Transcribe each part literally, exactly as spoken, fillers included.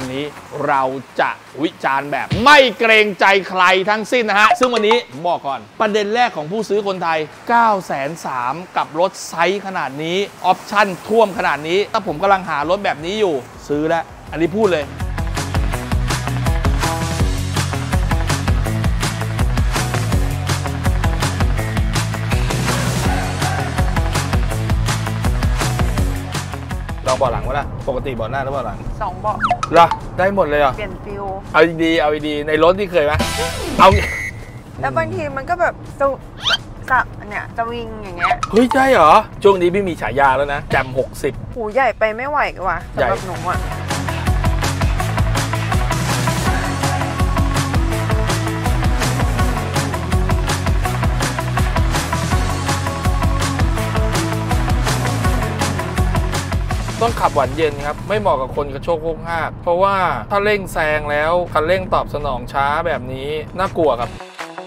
นี้เราจะวิจารณ์แบบไม่เกรงใจใครทั้งสิ้นนะฮะซึ่งวันนี้บอกก่อนประเด็นแรกของผู้ซื้อคนไทย เก้าแสนสามหมื่น กับรถไซส์ขนาดนี้ออปชั่นท่วมขนาดนี้ถ้าผมกำลังหารถแบบนี้อยู่ซื้อแล้วอันนี้พูดเลยลองเบาะหลังวะล่ะปกติเบาะหน้าหรือเบาะหลังสองเบาะเหรอได้หมดเลยเหรอเปลี่ยนฟิลเอาดีเอาดีในรถที่เคยไหมเอาแล้วบางทีมันก็แบบจะจะเนี่ยจะวิ่งอย่างเงี้ยเฮ้ยใช่เหรอช่วงนี้พี่มีฉายาแล้วนะแจมหกสิบหูใหญ่ไปไม่ไหวกว่าสำหรับหนูอ่ะต้องขับหวานเย็นครับไม่เหมาะกับคนกระโชกโคกห้ากเพราะว่าถ้าเร่งแซงแล้วคันเร่งตอบสนองช้าแบบนี้น่ากลัวครับ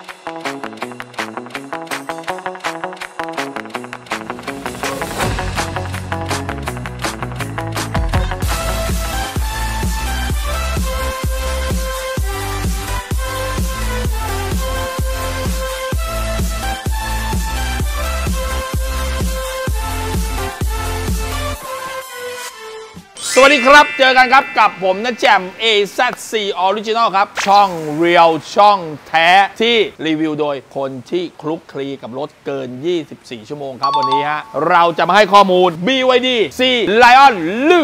สวัสดีครับเจอกันครับกับผมนะแจม เอ แซด ซี Original ครับช่องเรียลช่องแท้ที่รีวิวโดยคนที่คลุกคลีกับรถเกินยี่สิบสี่ชั่วโมงครับวันนี้ฮะเราจะมาให้ข้อมูล บี วาย ดี C Lion ลู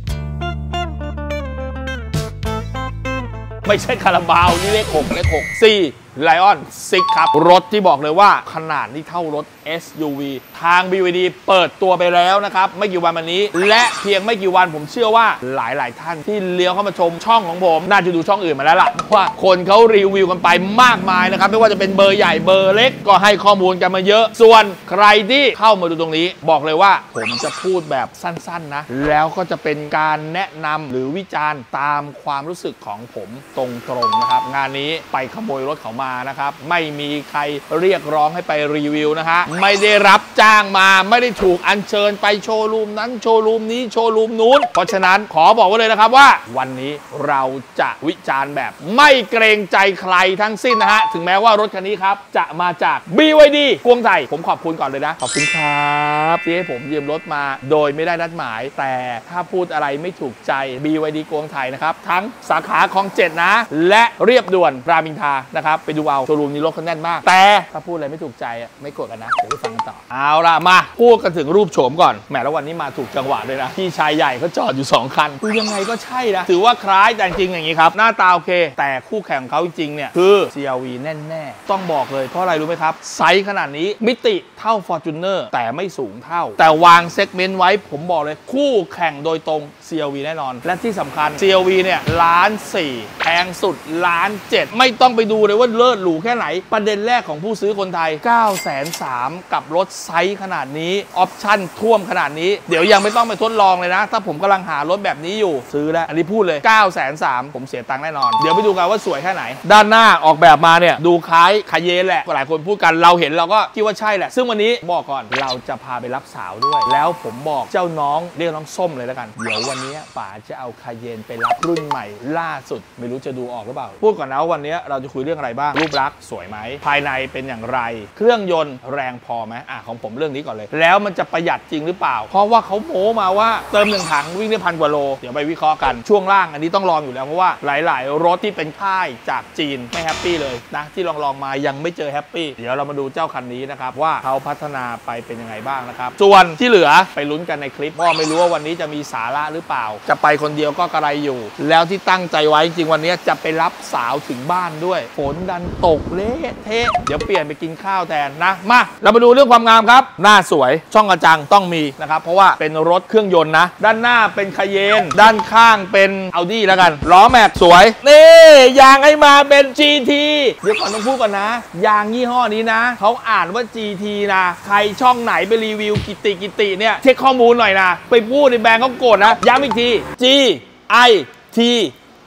ไม่ใช่คาราบาวนี่เลขหกเลขหก C Lion ซิกครับรถที่บอกเลยว่าขนาดนี้เท่ารถ เอส ยู วี ทาง บี วาย ดี เปิดตัวไปแล้วนะครับไม่กี่วันมานี้และเพียงไม่กี่วันผมเชื่อว่าหลายๆท่านที่เลี้ยวเข้ามาชมช่องของผมน่าจะดูช่องอื่นมาแล้วล่ะเพราะว่าคนเขารีวิวกันไปมากมายนะครับไม่ว่าจะเป็นเบอร์ใหญ่เบอร์เล็กก็ให้ข้อมูลกันมาเยอะส่วนใครที่เข้ามาดูตรงนี้บอกเลยว่าผมจะพูดแบบสั้นๆนะแล้วก็จะเป็นการแนะนำหรือวิจารณ์ตามความรู้สึกของผมตรงๆนะครับงานนี้ไปขโมยรถเขามานะครับไม่มีใครเรียกร้องให้ไปรีวิวนะฮะไม่ได้รับจ้างมาไม่ได้ถูกอัญเชิญไปโชว์รูมนั้นโชว์รูมนี้โชว์รูมนู้นเพราะฉะนั้นขอบอกไว้เลยนะครับว่าวันนี้เราจะวิจารณ์แบบไม่เกรงใจใครทั้งสิ้นนะฮะถึงแม้ว่ารถคันนี้ครับจะมาจาก บี วาย ดี กวงไทยผมขอบคุณก่อนเลยนะขอบคุณครับที่ให้ผมยืมรถมาโดยไม่ได้นัดหมายแต่ถ้าพูดอะไรไม่ถูกใจ บี วาย ดี กวงไทยนะครับทั้งสาขาคลองเจ็ดนะและเรียบด่วนรามอินทรานะครับไปดูเอาโชว์รูมนี้รถเขาแน่นมากแต่ถ้าพูดอะไรไม่ถูกใจไม่กดกันนะเดี๋ยวไปฟังกันต่อเอาล่ะมาพูดกันถึงรูปโฉมก่อนแหมแล้ววันนี้มาถูกจังหวะเลยนะพี่ชายใหญ่เขาจอดอยู่สองคันคือยังไงก็ใช่นะถือว่าคล้ายแต่จริงอย่างนี้ครับหน้าตาโอเคแต่คู่แข่งของเขาจริงๆเนี่ยคือ ซี อาร์ วี แน่ๆต้องบอกเลยเพราะอะไรรู้ไหมครับไซส์ขนาดนี้มิติเท่า Fortuner แต่ไม่สูงเท่าแต่วางเซกเมนต์ไว้ผมบอกเลยคู่แข่งโดยตรง ซี อาร์ วี แน่นอนและที่สำคัญ ซี อาร์ วี เนี่ยล้านสี่แพงสุดล้านเจ็ดไม่ต้องไปดูเลยว่าเลิศหรูแค่ไหนประเด็นแรกของผู้ซื้อคนไทย เก้าแสนสามหมื่น กับรถไซส์ขนาดนี้ออปชั่นท่วมขนาดนี้เดี๋ยวยังไม่ต้องไปทดลองเลยนะถ้าผมกำลังหารถแบบนี้อยู่ซื้อแล้วอันนี้พูดเลย เก้าแสนสามหมื่น ผมเสียตังค์แน่นอนเดี๋ยวไปดูกันว่าสวยแค่ไหนด้านหน้าออกแบบมาเนี่ยดูคล้ายคาเยนแหละหลายคนพูดกันเราเห็นเราก็คิดว่าใช่แหละซึ่งวันนี้บอกก่อนเราจะพาไปรับสาวด้วยแล้วผมบอกเจ้าน้องเรียกน้องส้มเลยแล้วกันเดี๋ยววันนี้ป๋าจะเอาคาเยนไปรับรุ่นใหม่ล่าสุดไม่รู้จะดูออกหรือเปล่าพูดก่อนนะวันนี้เราจะคุยเรื่องอะไรบ้างรูปลักษณ์สวยไหมภายในเป็นอย่างไรเครื่องยนต์แรงพอไหมอ่ะของผมเรื่องนี้ก่อนเลยแล้วมันจะประหยัดจริงหรือเปล่าเพราะว่าเขาโม้มาว่าเติมหนึ่งถังวิ่งได้พันกว่าโลเดี๋ยวไปวิเคราะห์กันช่วงล่างอันนี้ต้องลองอยู่แล้วเพราะว่าหลายๆรถที่เป็นค่ายจากจีนไม่แฮปปี้เลยนะที่ลองลองมายังไม่เจอแฮปปี้เดี๋ยวเรามาดูเจ้าคันนี้นะครับว่าเขาพัฒนาไปเป็นยังไงบ้างนะครับส่วนที่เหลือไปลุ้นกันในคลิปเพราะไม่รู้ว่าวันนี้จะมีสาระหรือเปล่าจะไปคนเดียวก็กระไรอยู่แล้วที่ตั้งใจไว้จริงวันนี้จะไปรับสาวถึงบ้านด้วยฝนดันตกเละเทะเดี๋ยวเปลี่ยนไปกินข้าวแทนนะมาเรามาดูเรื่องความงามครับหน้าสวยช่องกระจังต้องมีนะครับเพราะว่าเป็นรถเครื่องยนต์นะด้านหน้าเป็นคาเยนด้านข้างเป็นอัลดี้แล้วกันล้อแม็กสวยนี่ยางให้มาเป็น จี ที เดี๋ยวก่อนต้องพูดก่อนนะยางยี่ห้อนี้นะเขาอ่านว่า จี ที นะใครช่องไหนไปรีวิวกิติกิติเนี่ยเช็คข้อมูลหน่อยนะไปพูดในแบรนด์เขาโกรธนะย้ำอีกที G I T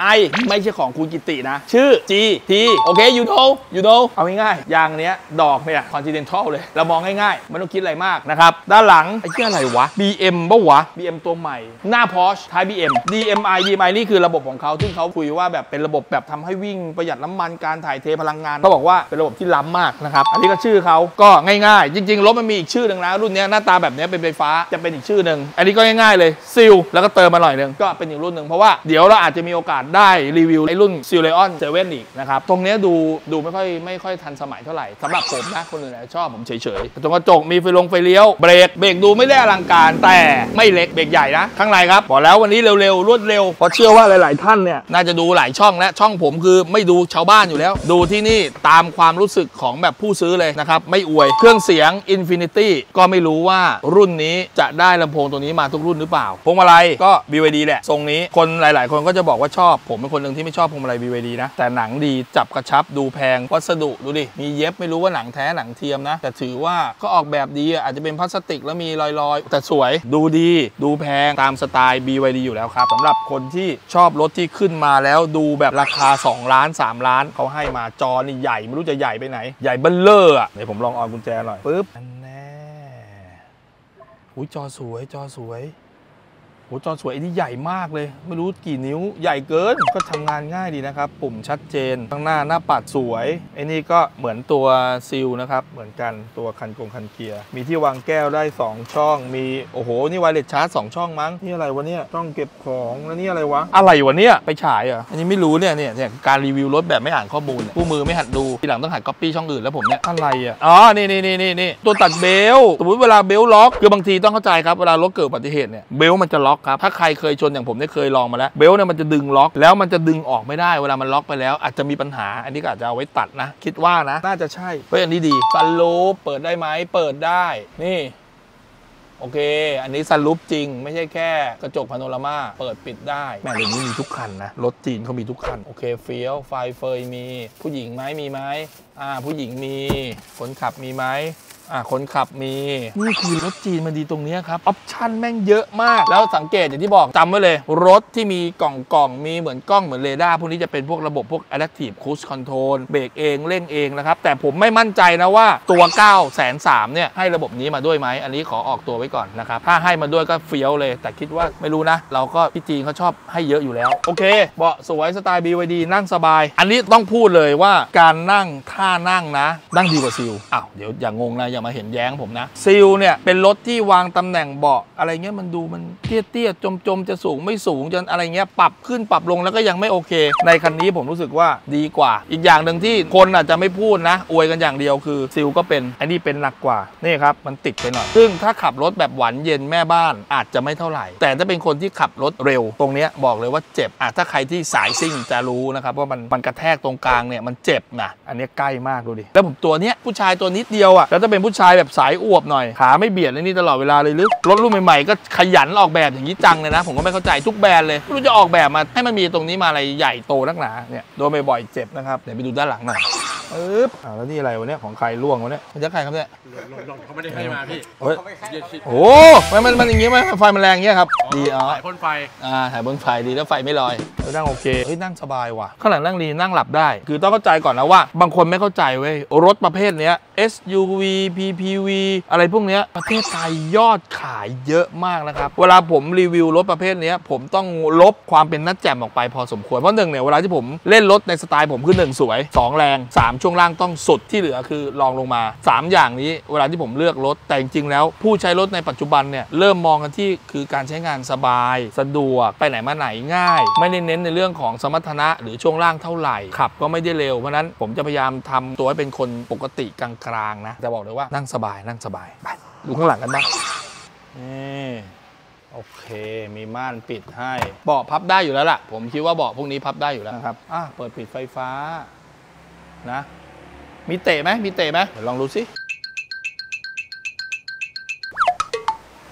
I ไม่ใช่ของคุณกิตินะชื่อ G T โอเค you know you know เอาง่ายๆยางเนี้ยดอกเนี่ย Continental เลยเรามองง่ายๆไม่ต้องคิดอะไรมากนะครับด้านหลังไอ้เหี้ยอะไรวะ บี เอ็ม ป่ะวะ บี เอ็ม ตัวใหม่หน้า Porsche ท้าย บี เอ็ม ดี เอ็ม ไอ ดี เอ็ม ไอ นี่คือระบบของเขาซึ่งเขาคุยว่าแบบเป็นระบบแบบทำให้วิ่งประหยัดน้ำมันการถ่ายเทพลังงานเขาบอกว่าเป็นระบบที่ล้ำมากนะครับอันนี้ก็ชื่อเขาก็ง่ายๆจริงๆรถมันมีอีกชื่อหนึ่งนะรุ่นนี้หน้าตาแบบนี้เป็นไฟฟ้าจะเป็นอีกชื่อหนึ่งอันนี้ก็ง่ายๆเลยซิลแล้วก็เติมมาหน่อยนึงก็เป็นอีกรุ่นหนึ่งเพราะว่าเดี๋ยวเราอาจจะมีโอกาสได้รีวิวไอ้รุ่นซิลเลออนเซเว่นอีกนะครับตรงนี้ดูดูไม่ค่อยไม่ค่อยทันสมัยเท่าไหร่สำหรับผมนะคนอื่นชอบผมเฉยๆตรงกระจกมีไฟลงไฟเลี้ยวเบรกเบรกดูไม่ได้อลังการแต่ไม่เล็กเบรกใหญ่นะข้างในครับบอกแล้ววันนี้เร็วๆรวดเร็วเพราะเชื่อว่าหลายๆท่านเนี่ยน่าจะดูหลายช่องและช่องผมคือไม่ดูชาวบ้านอยู่แล้วดูที่นี่ตามความรู้สึกของแบบผู้ซื้อเลยนะครับไม่อวยเครื่องเสียง Infinity ก็ไม่รู้ว่ารุ่นนี้จะได้ลำโพงตัวนี้มาทุกรุ่นหรือเปล่าพวงมาลัยก็ บี วาย ดี แหละทรงนี้คนหลายๆคนก็จะบอกว่าชอบผมเป็นคนหนึ่งที่ไม่ชอบพวงมาลัย บี วาย ดี นะแต่หนังดีจับกระชับดูแพงวัสดุดูดิมีเย็บไม่รู้ว่าหนังแท้หนังเทียมนะแต่ถือว่าก็ออกแบบดีอาจจะเป็นพลาสติกแล้วมีรอยๆแต่สวยดูดีดูแพงตามสไตล์ บี วาย ดี อยู่แล้วครับสำหรับคนที่ชอบรถที่ขึ้นมาแล้วดูแบบราคาสองล้านสามล้านเขาให้มาจอนี่ใหญ่ไม่รู้จะใหญ่ไปไหนใหญ่เบ้อเร่ออ่ะเดี๋ยวผมลองออนกุญแจหน่อยปึ๊บแน่อุ้ยจอสวยจอสวยโหจอสวยไอ้นี่ใหญ่มากเลยไม่รู้กี่นิ้วใหญ่เกินก็ทำงานง่ายดีนะครับปุ่มชัดเจนข้างหน้าหน้าปัดสวยไอ้นี่ก็เหมือนตัวซิลนะครับเหมือนกันตัวคันกงคันเกียร์มีที่วางแก้วได้สองช่องมีโอ้โหนี่ไวเลสชาร์จสองช่องมั้งนี่อะไรวะเนี่ยช่องเก็บของแล้วนี่อะไรวะอะไรวะเนี่ยไปฉายเหรออันนี้ไม่รู้เนี่ยเนี่ยเนี่ยการรีวิวรถแบบไม่อ่านข้อมูลผู้มือไม่หัดดูทีหลังต้องหัดก๊อปปี้ช่องอื่นแล้วผมเนี่ยอะไรอ่ะอ๋อนี่นี่นี่นี่นี่ตัวตัดเบลสมมติเวลาเบลล็อกคือบางทีต้องเข้าใจครับเวลารถเกิดอุบัติเหตุเนี่ยเบลมันจะล็อกครับถ้าใครเคยชนอย่างผมได้เคยลองมาแล้วเบลเนี่ยมันจะดึงล็อกแล้วมันจะดึงออกไม่ได้เวลามันล็อกไปแล้วอาจจะมีปัญหาอันนี้ก็อาจจะเอาไว้ตัดนะคิดว่านะน่าจะใช่เพราะอันนี้ดีซันรูฟเปิดได้ไหมเปิดได้นี่โอเคอันนี้ซันรูฟจริงไม่ใช่แค่กระจกพาโนรามาเปิดปิดได้แม่เดี๋ยวนี้มีทุกคันนะรถจีนเขามีทุกคันโอเคเฟี้ยวไฟเฟยมีผู้หญิงไหมมีไหมอ่าผู้หญิงมีคนขับมีไหมอ่ะคนขับมีนี่คือรถจีนมันดีตรงนี้ครับออปชั่นแม่งเยอะมากแล้วสังเกตอย่างที่บอกจำไว้เลยรถที่มีกล่องกล่องมีเหมือนกล้องเหมือนเรดาร์พวกนี้จะเป็นพวกระบบพวก Adaptive Cruise Control เบรกเองเร่งเองนะครับแต่ผมไม่มั่นใจนะว่าตัวเก้าแสนสามเนี่ยให้ระบบนี้มาด้วยไหมอันนี้ขอออกตัวไว้ก่อนนะครับถ้าให้มาด้วยก็เฟี้ยวเลยแต่คิดว่าไม่รู้นะเราก็พี่จีนเขาชอบให้เยอะอยู่แล้วโอเคเบาะสวยสไตล์ บี วาย ดี นั่งสบายอันนี้ต้องพูดเลยว่าการนั่งท่านั่งนะนั่งดีกว่าซิลอ้าวเดี๋ยวอย่างงงนะอย่ามาเห็นแย้งผมนะซิลเนี่ยเป็นรถที่วางตำแหน่งเบาะอะไรเงี้ยมันดูมันเตี้ยๆจมๆจะสูงไม่สูงจนอะไรเงี้ยปรับขึ้นปรับลงแล้วก็ยังไม่โอเคในคันนี้ผมรู้สึกว่าดีกว่าอีกอย่างหนึ่งที่คนอาจจะไม่พูดนะอวยกันอย่างเดียวคือซิลก็เป็นอันนี้เป็นหนักกว่านี่ครับมันติดไปหน่อยซึ่งถ้าขับรถแบบหวานเย็นแม่บ้านอาจจะไม่เท่าไหร่แต่ถ้าเป็นคนที่ขับรถเร็วตรงเนี้ยบอกเลยว่าเจ็บอ่ะถ้าใครที่สายซิ่งจะรู้นะครับว่ามันมันกระแทกตรงกลางเนี่ยมันเจ็บนะอันนี้ใกล้มากดูดิแล้วผมตัวเนี้ยผู้ชายตัวนิดเดียวอ่ะแล้วถ้าเป็นผู้ชายแบบสายอวบหน่อยขาไม่เบียดเลยนี่ตลอดเวลาเลยหรือรถรุ่นใหม่ๆก็ขยันออกแบบอย่างนี้จังเลยนะผมก็ไม่เข้าใจทุกแบรนด์เลยไม่รู้จะออกแบบมาให้มันมีตรงนี้มาอะไรใหญ่โตนักหนาเนี่ยโดนบ่อยๆเจ็บนะครับเดี๋ยวไปดูด้านหลังหน่อยปึ๊บอ่าแล้วนี่อะไรวะเนี่ยของใครล่วงวะเนี่ยมันจะใครครับเนี่ยเขาไม่ได้ให้มาพี่โอ้มันมันมันอย่างงี้ไหมไฟมันแรงเงี้ยครับดีอ๋อถ่ายพ่นไฟอ่าถ่ายบนไฟดีแล้วไฟไม่ลอยนั่งโอเคเฮ้ยนั่งสบายว่ะข้างหลังนั่งดีนั่งหลับได้คือต้องเข้าใจก่อนนะว่าบางคนไม่เข้าใจเว้ยรถประเภทเนี้ย เอส ยู วี พี พี วี อะไรพวกเนี้ยประเทศไทยยอดขายเยอะมากนะครับเวลาผมรีวิวรถประเภทนี้ผมต้องลบความเป็นนัดแจ่มออกไปพอสมควรเพราะหนึ่งเนี่ยเวลาที่ผมเล่นรถในสไตล์ผมคือหนึ่งสวยสองแรงสามช่วงล่างต้องสุดที่เหลือคือลองลงมาสามอย่างนี้เวลาที่ผมเลือกรถแต่จริงๆแล้วผู้ใช้รถในปัจจุบันเนี่ยเริ่มมองกันที่คือการใช้งานสบายสะดวกไปไหนมาไหนง่ายไม่ได้เน้นในเรื่องของสมรรถนะหรือช่วงล่างเท่าไหร่ขับก็ไม่ได้เร็วเพราะนั้นผมจะพยายามทำตัวให้เป็นคนปกติกลางๆนะจะบอกเลยว่านั่งสบายนั่งสบายไปดูข้างหลังกันบ้างนี่โอเคมีม่านปิดให้เบาะพับได้อยู่แล้วล่ะผมคิดว่าเบาะพวกนี้พับได้อยู่แล้วนะครับอ่ะเปิดปิดไฟฟ้านะมีเตะไหมมีเตะไหมเดี๋ยวลองดูสิ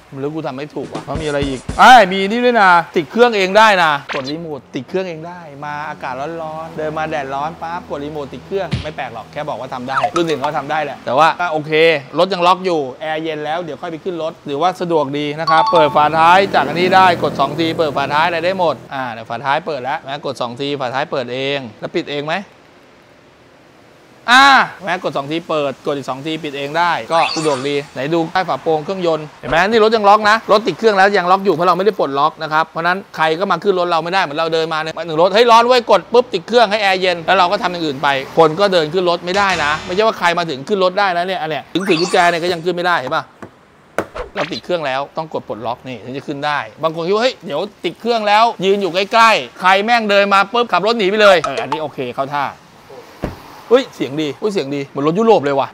มันรู้กูทำไม่ถูกว่ะเพราะมีอะไรอีกไอ้มีนี่ด้วยนะติดเครื่องเองได้นะกดรีโมทติดเครื่องเองได้มาอากาศร้อนๆเดินมาแดดร้อนปั๊บกดรีโมทติดเครื่องไม่แปลกหรอกแค่บอกว่าทำได้รุ่นอื่นเขาทำได้แหละแต่ว่าก็โอเครถยังล็อกอยู่แอร์เย็นแล้วเดี๋ยวค่อยไปขึ้นรถหรือว่าสะดวกดีนะครับเปิดฝาท้ายจากอันนี้ได้กดสองทีเปิดฝาท้ายอะไรได้หมดอ่าเดี๋ยวฝาท้ายเปิดแล้วนะกดสองทีฝาท้ายเปิดเองแล้วปิดเองไหมอ่าแม้กดสองทีเปิดกดอีกสองทีปิดเองได้ก็สะดวกดีไหนดูใต้ฝาโปร่งเครื่องยนต์เห็นไหมนี่รถยังล็อกนะรถติดเครื่องแล้วยังล็อกอยู่เพราะเราไม่ได้ปลดล็อกนะครับเพราะนั้นใครก็มาขึ้นรถเราไม่ได้เหมือนเราเดินมาเนี่ยมาถึงรถให้ร้อนไว้กดปุ๊บติดเครื่องให้แอร์เย็นแล้วเราก็ทำอย่างอื่นไปคนก็เดินขึ้นรถไม่ได้นะไม่ใช่ว่าใครมาถึงขึ้นรถได้นะเนี่ยอันเนี้ยถึงถือกุญแจเนี่ยก็ยังขึ้นไม่ได้เห็นป่ะเราติดเครื่องแล้วต้องกดปลดล็อกนี่ถึงจะขึ้นได้บางคนคิดว่าเฮ้ยเดี๋ยวติดเครื่องแล้วยืนอยู่ใกล้ๆใครแม่งเดินมาปุ๊บขับรถหนีไปเลยเอออันนี้โอเคเข้าท่าเฮ้ยเสียงดีเฮ้ยเสียงดีเหมือนรถยุโรปเลยว่ะ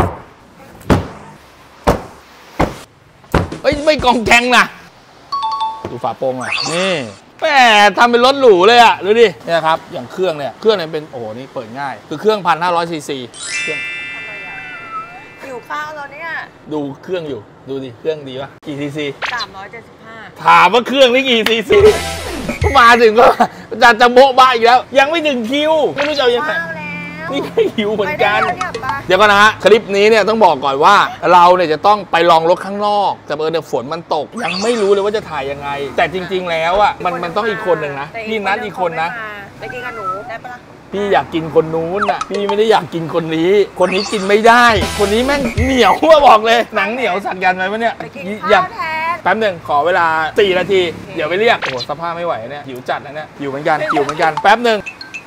เฮ้ยไม่กองแกงนะดูฝาโปร่งหน่อยนี่แหมทำเป็นรถหรูเลยอ่ะดูดิเนี่ยครับอย่างเครื่องเนี่ยเครื่องเนี่ยเป็นโอ้โหนี่เปิดง่ายคือเครื่องพันห้าร้อยซีซีเครื่องทำไมอ่ะหิวข้าวแล้วเนี่ยดูเครื่องอยู่ดูดิเครื่องดีป่ะกี่ซีซีสามร้อยเจ็ดสิบห้าถามว่าเครื่องนี่กี่ซีซีมาถึงก็จะจะโบ๊ะบ้าอีกแล้วยังไม่ถึงคิวไม่รู้จะยังไงนี่ก็หิวเหมือนกันเดี๋ยวก่อนนะฮะคลิปนี้เนี่ยต้องบอกก่อนว่าเราเนี่ยจะต้องไปลองรถข้างนอกแต่เออเนี่ยฝนมันตกยังไม่รู้เลยว่าจะถ่ายยังไงแต่จริงๆแล้วอ่ะมันมันต้องอีกคนหนึ่งนะพี่นัดอีกคนนะไปกินกับหนูได้ปะล่ะพี่อยากกินคนนู้นอ่ะพี่ไม่ได้อยากกินคนนี้คนนี้กินไม่ได้คนนี้แม่งเหนียวว่าบอกเลยหนังเหนียวสักยันไหมวะเนี่ยอยากแป๊บหนึ่งขอเวลาสี่นาทีเดี๋ยวไปเรียกโอ้โหสภาพไม่ไหวเนี่ยหิวจัดนะเนี่ยหิวเหมือนกันหิวเหมือนกันแป๊บหนึ่ง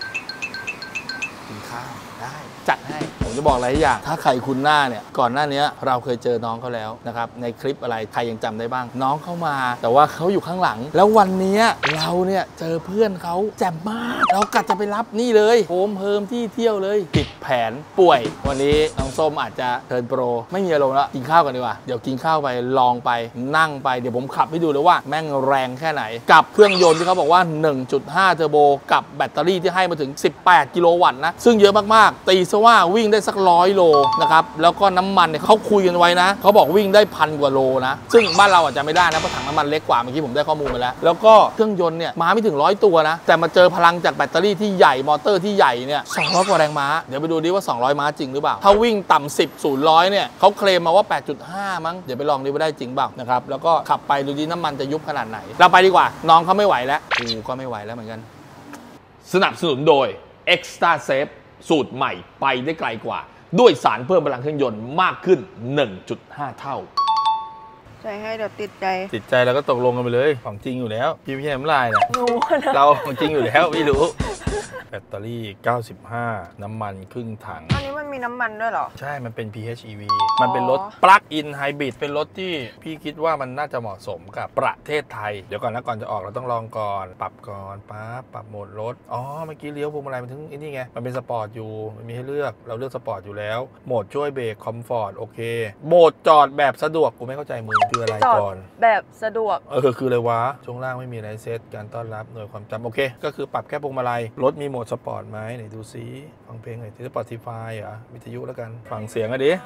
จัดให้ผมจะบอกอะไรอย่างถ้าใครคุ้นหน้าเนี่ยก่อนหน้านี้เราเคยเจอน้องเขาแล้วนะครับในคลิปอะไรใครยังจำได้บ้างน้องเข้ามาแต่ว่าเขาอยู่ข้างหลังแล้ววันนี้เราเนี่ยเจอเพื่อนเขาแจ่มมากเรากะจะไปรับนี่เลยโฮมเพิ่มที่เที่ยวเลยติดแผนป่วยวันนี้น้องส้มอาจจะเทิร์นโปรไม่มีอารมณ์แล้วกินข้าวกันดีกว่าเดี๋ยวกินข้าวไปลองไปนั่งไปเดี๋ยวผมขับให้ดูเลยว่าแม่งแรงแค่ไหนกับเครื่องยนต์ที่เขาบอกว่า หนึ่งจุดห้า เทอร์โบกับแบตเตอรี่ที่ให้มาถึงสิบแปดกิโลวัตต์นะซึ่งเยอะมากๆตีว่าวิ่งได้สักร้อยโลนะครับแล้วก็น้ำมันเนี่ยเขาคุยกันไว้นะเขาบอกวิ่งได้พันกว่าโลนะซึ่งบ้านเราอาจจะไม่ได้นะเพราะถังน้ำมันเล็กกว่าเมื่อกี้ผมได้ข้อมูลมาแล้วแล้วก็เครื่องยนต์เนี่ยมาไม่ถึงร้อยตัวนะแต่มาเจอพลังจากแบตเตอรี่ที่ใหญ่มอเตอร์ที่ใหญ่เนี่ยสองร้อยกว่าแรงม้าเดี๋ยวไปดูดิว่าสองร้อยม้าจริงหรือเปล่าถ้าวิ่งต่ำสิบ ศูนย์ ร้อยเนี่ยเขาเคลมมาว่า แปดจุดห้า มั้งเดี๋ยวไปลองดูว่าได้จริงเปล่านะครับแล้วก็ขับไปดูดิน้ำมันจะยุบขนาดไหนเราไปดีกว่าน้องเขาไม่ไหวแล้วกูก็ไม่ไหวแล้วเหมือนกันสนับสนุนโดย Extra Safe สูตรใหม่ไปได้ไกลกว่าด้วยสารเพิ่มพลังเครื่องยนต์มากขึ้น หนึ่งจุดห้า เท่าใจให้เดี๋ยวติดใจติดใจแล้วก็ตกลงกันไปเลยของจริงอยู่แล้วพี่ไม่ใช่น้ำลายนะเราของจริงอยู่แล้วพี่รู้แบตเตอรี่เก้าสิบห้าน้ำมันครึ่งถังอันนี้มันมีน้ำมันด้วยเหรอใช่มันเป็น พี เอช อี วี มันเป็นรถ Plug-in Hybrid เป็นรถที่พี่คิดว่ามันน่าจะเหมาะสมกับประเทศไทยเดี๋ยวก่อนนะก่อนจะออกเราต้องลองก่อนปรับก่อนปั๊บปรับโหมดรถอ๋อเมื่อกี้เลี้ยวพวงมาลัยมันถึงไอ้นี่ไงมันเป็นสปอร์ตอยู่มันมีให้เลือกเราเลือกสปอร์ตอยู่แล้วโหมดช่วยเบรกคอมฟอร์ตโอเคโหมดจอดแบบสะดวกกูไม่เข้าใจมือคืออะไรก่อนแบบสะดวกเออคืออะไรวะช่วงล่างไม่มีอะไรเซตการต้อนรับหน่วยความจำโอเคก็คือปรับแค่พวงมาลัยรถมีโหมดสปอร์ตไหมไหนดูซิฟังเพลงหน่อยที่ Spotify เหรอวิทยุแล้วกันฟังเสียงอ่ะดิ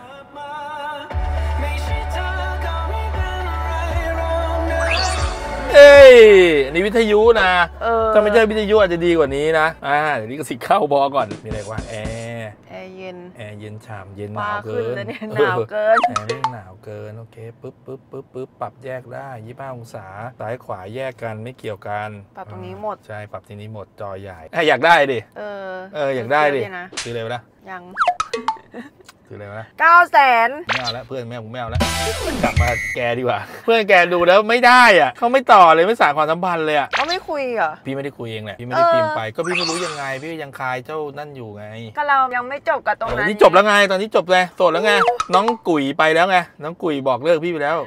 เอ้ยอันนี้วิทยุนะถ้าไม่ใช่วิทยุอาจจะดีกว่านี้นะอ่าเดี๋ยวนี้ก็สิเข้าบอก่อนมีอะไรวะแอร์แอร์เย็นแอร์เย็นฉ่ำเย็นหนาวเกินหนาวเกินแอร์เร่งหนาวเกินโอเคปึ๊บปึ๊บปึ๊บปึ๊บปรับแยกได้ยี่สิบห้าองศาซ้ายขวาแยกกันไม่เกี่ยวกันปรับตรงนี้หมดใช่ปรับทีนี้หมดจอใหญ่อยากได้ดิเออเอออยากได้ดิซื้อเลยนะยังซื้อเลยนะเก้าแสนไม่เอาแล้วเพื่อนแม่ผมไม่เอาแล้วกลับมาแกดีกว่าเพื่อนแกดูแล้วไม่ได้อ่ะเขาไม่ต่อเลยไม่สานความสัมพันธ์เลยอ่ะเขาไม่คุยเหรอพี่ไม่ได้คุยเองแหละพี่ไม่ได้พิมพ์ไปก็พี่ไม่รู้ยังไงพี่ยังคายเจ้านั่นอยู่ไงก็เรายังไม่จบกับตรงนั้นนี่จบแล้วไงตอนนี้จบเลยโสดแล้วไงน้องกุ๋ยไปแล้วไงน้องกุ๋ยบอกเลิกพี่ไปแล้ว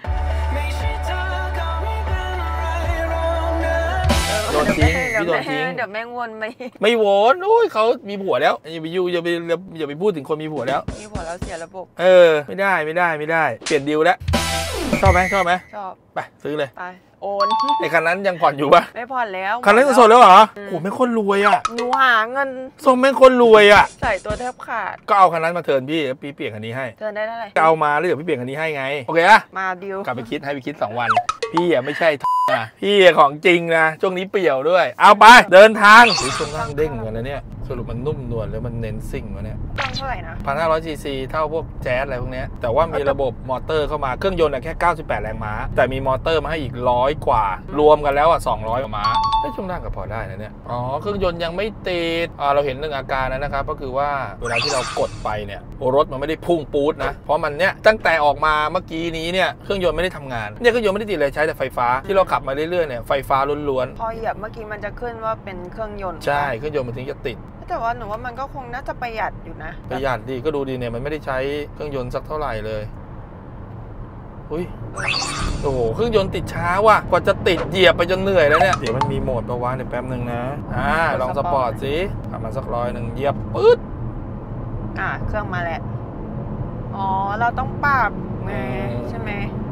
โดนทิ้งพี่โดนทิ้งเดี๋ยวแม่งวนไม่ไม่วนโอ้ยเขามีผัวแล้วอย่าไปยุ่อย่าไปอย่าไปพูดถึงคนมีผัวแล้วมีผัวแล้วเสียระบบเออไม่ได้ไม่ได้ไม่ได้เปลี่ยนดีลแล้วชอบไหมชอบไหมชอบไปซื้อเลยไปโโอนไอ้คันนั้นยังผ่อนอยู่ปะไม่ผ่อนแล้วคันนั้นสดแล้วเหรอโอ้ไม่คนรวยอ่ะหนูหาเงินส้มไม่คนรวยอ่ะใส่ตัวแทบขาดก็เอาคันนั้นมาเทิร์นพี่พี่เปลี่ยนคันนี้ให้เธอได้เท่าไหร่ก็เอามาแล้วเดี๋ยวพี่เปลี่ยนคันนี้ให้ไงโอเคอะมาดิวกลับไปคิดให้ไปคิดสองวันพี่อ่ะไม่ใช่นะพี่ของจริงนะช่วงนี้เปี่ยวด้วยเอาไปเดินทางช่วงล่างเด้งเหมือนกันนะเนี่ยสรุปมันนุ่มนวลแล้วมันเน้นซิ่งวะเนี่ยตั้งเท่าไหร่นะพันห้าร้อยซีซีเท่าพวกแจ๊สอะไรพวกเนี้ยแต่ว่ามีระบบมอเตอร์เข้ามาเครื่องยนต์อะแค่เก้าสิบแปดแรงม้าแต่มีมอเตอร์มาให้อีกร้อยกว่ารวมกันแล้วอ่ะสองร้อยกว่าม้าเฮ้ยช่วงล่างก็พอได้นะเนี่ยอ๋อเครื่องยนต์ยังไม่ติดอ่าเราเห็นหนึ่งอาการนะนะครับก็คือว่าเวลาที่เรากดไปเนี่ยรถมันไม่ได้พุ่งปู๊ดนะเพราะมันเนี่ยตั้งแต่ออกมาเมื่อกี้นี้เนี่ยเครื่องยนต์ไม่ได้ทำงานเนี่ยเครื่องยนต์ไม่ได้ติดเลยใช้แต่ไฟฟ้าที่เราขับมาเรื่อยๆเนี่ยไฟฟ้าล้วนพอเหยียบเมื่อกี้มันจะขึ้นว่าเป็นเครื่องยนต์ๆใช่เครื่องยนต์มันถึงจะติดแต่ว่าหนูว่ามันก็คงน่าจะประหยัดอยู่นะประหยัดดีก็ดูดีเนี่ยมันไม่ได้ใช้เครื่องยนต์สักเท่าไหร่เลยอุ้ยโอ้โหเครื่องยนต์ติดช้าว่ะกว่าจะติดเหยียบไปจนเหนื่อยแล้วเนี่ยเดี๋ยวมันมีโหมดประวะในแป๊บหนึ่งนะอ่าลองสปอร์ตสิขับมาสักร้อยหนึ่งเหยียบปึ๊ดอ่าเครื่องมาแล้วอ๋อเราต้องปรับไงใช่ไหม